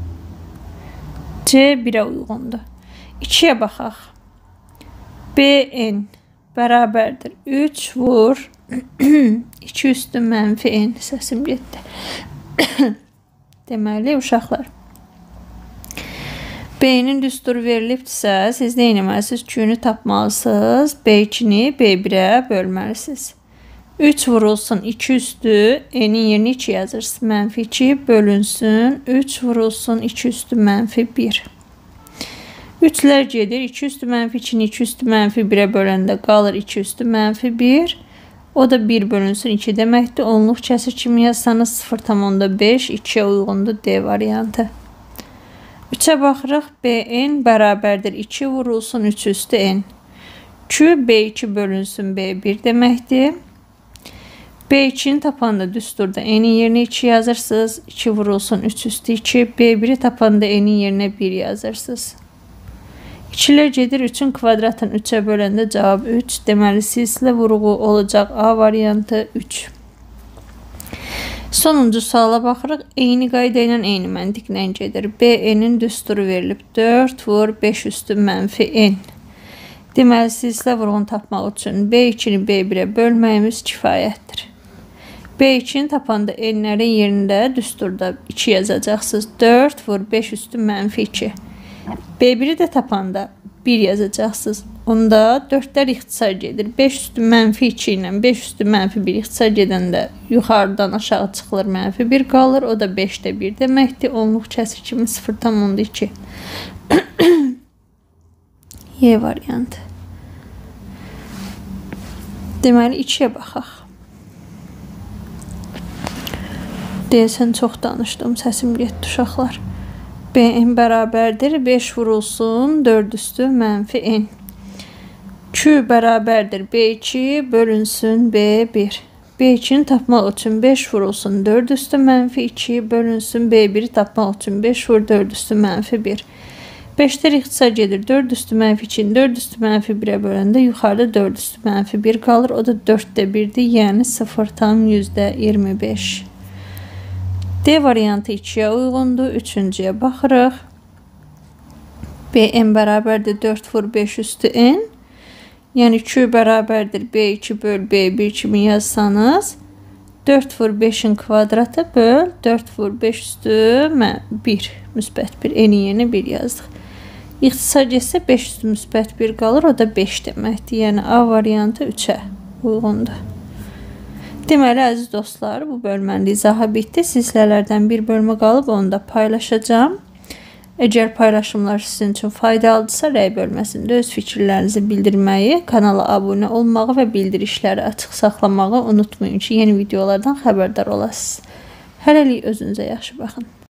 [SPEAKER 1] C birə uyğundur. ikiyə baxaq. B N bərabərdir. üç vur iki üstü mənfi N. Səsim getdi. Deməli, uşaqlar, B-nin düsturu verilibdirsə, siz nə etməlisiniz? Q-nü tapmalısınız. B ikini B birə bölməlisiniz. üç vurulsun iki üstü N'in yerinə iki yazırsınız. Mənfi iki bölünsün üç vurulsun iki üstü mənfi bir. üçlər gedir. iki üstü mənfi ikini iki üstü mənfi birə böləndə qalır iki üstü mənfi bir. O da bir bölünsün iki deməkdir. Onluq kəsir kimi yazsanız sıfır tam onda beş, ikiyə uyğundur D variantı. üçə baxırıq. B N bərabərdir iki vurulsun üç üstü N. Q B iki bölünsün B bir deməkdir. B ikini tapanda düsturda N'in yerinə iki yazırsınız. iki vurulsun üç üstü iki. B biri tapanda N'in yerinə bir yazırsınız. ikilər gedir. üçün kvadratın üçə böləndə cavab üç. Deməli, silsilə vurğu olacaq A variantı üç. Sonuncu suala baxırıq. Eyni qayda ilə, eyni məntiqlə gedir. B N'in düsturu verilib dörd vur beş üstü mənfi N. Deməli, silsilə vurğunu tapmaq üçün B ikini B birə bölməyimiz kifayətdir. B ikini tapanda N'lərin yerində düsturda iki yazacaqsınız. dörd vur beş üstü mənfi iki. B biri də tapanda bir yazacaqsınız. Onda dördlər ixtisar gedir. beş üstü mənfi iki ilə beş üstü mənfi bir ixtisar gedəndə yuxarıdan aşağı çıxılır, mənfi bir qalır. O da beşdə bir deməkdir. Onluq kəsir kimi sıfır tam onda iki. Y variantı. Deməli, ikiyə baxaq. Deyəsən, çox danışdım. Səsim getdi uşaqlar. B N bərabərdir. beş vurulsun dörd üstü mənfi N. Q bərabərdir. B iki bölünsün B bir. B ikini tapmaq üçün beş vurulsun dörd üstü mənfi iki bölünsün B biri tapmaq üçün beş vur dörd üstü mənfi bir. beşlər ixtisar gedir. dörd üstü mənfi iki dörd üstü mənfi birə böləndə yuxarıda dörd üstü mənfi bir qalır. O da dörddə birdir. Yəni sıfır tam yüzdə iyirmi beş. D variantı ikiyə uyğundur. Üçüncüyə baxırıq. B N bərabərdir dörd vur beş üstü N. Yəni Q bərabərdir B iki böl B bir kimi yazsanız dörd vur beşin kvadratı böl dörd vur beş üstü bir müsbət bir. N'in yerinə bir yazdıq. İxtisar getsə beş üstü müsbət bir qalır. O da beş deməkdir. Yəni A variantı üçə uyğundur. Deməli, əziz dostlar, bu bölmənin izahı bitdi. Sizlərdən bir bölmə qalıb, onu da paylaşacağım. Əgər paylaşımlar sizin üçün faydalıdırsa, rəy bölməsində öz fikirlərinizi bildirməyi, kanala abunə olmağı və bildirişləri açıq saxlamağı unutmayın ki, yeni videolardan xəbərdar olasınız. Hələlik özünüzə yaxşı baxın.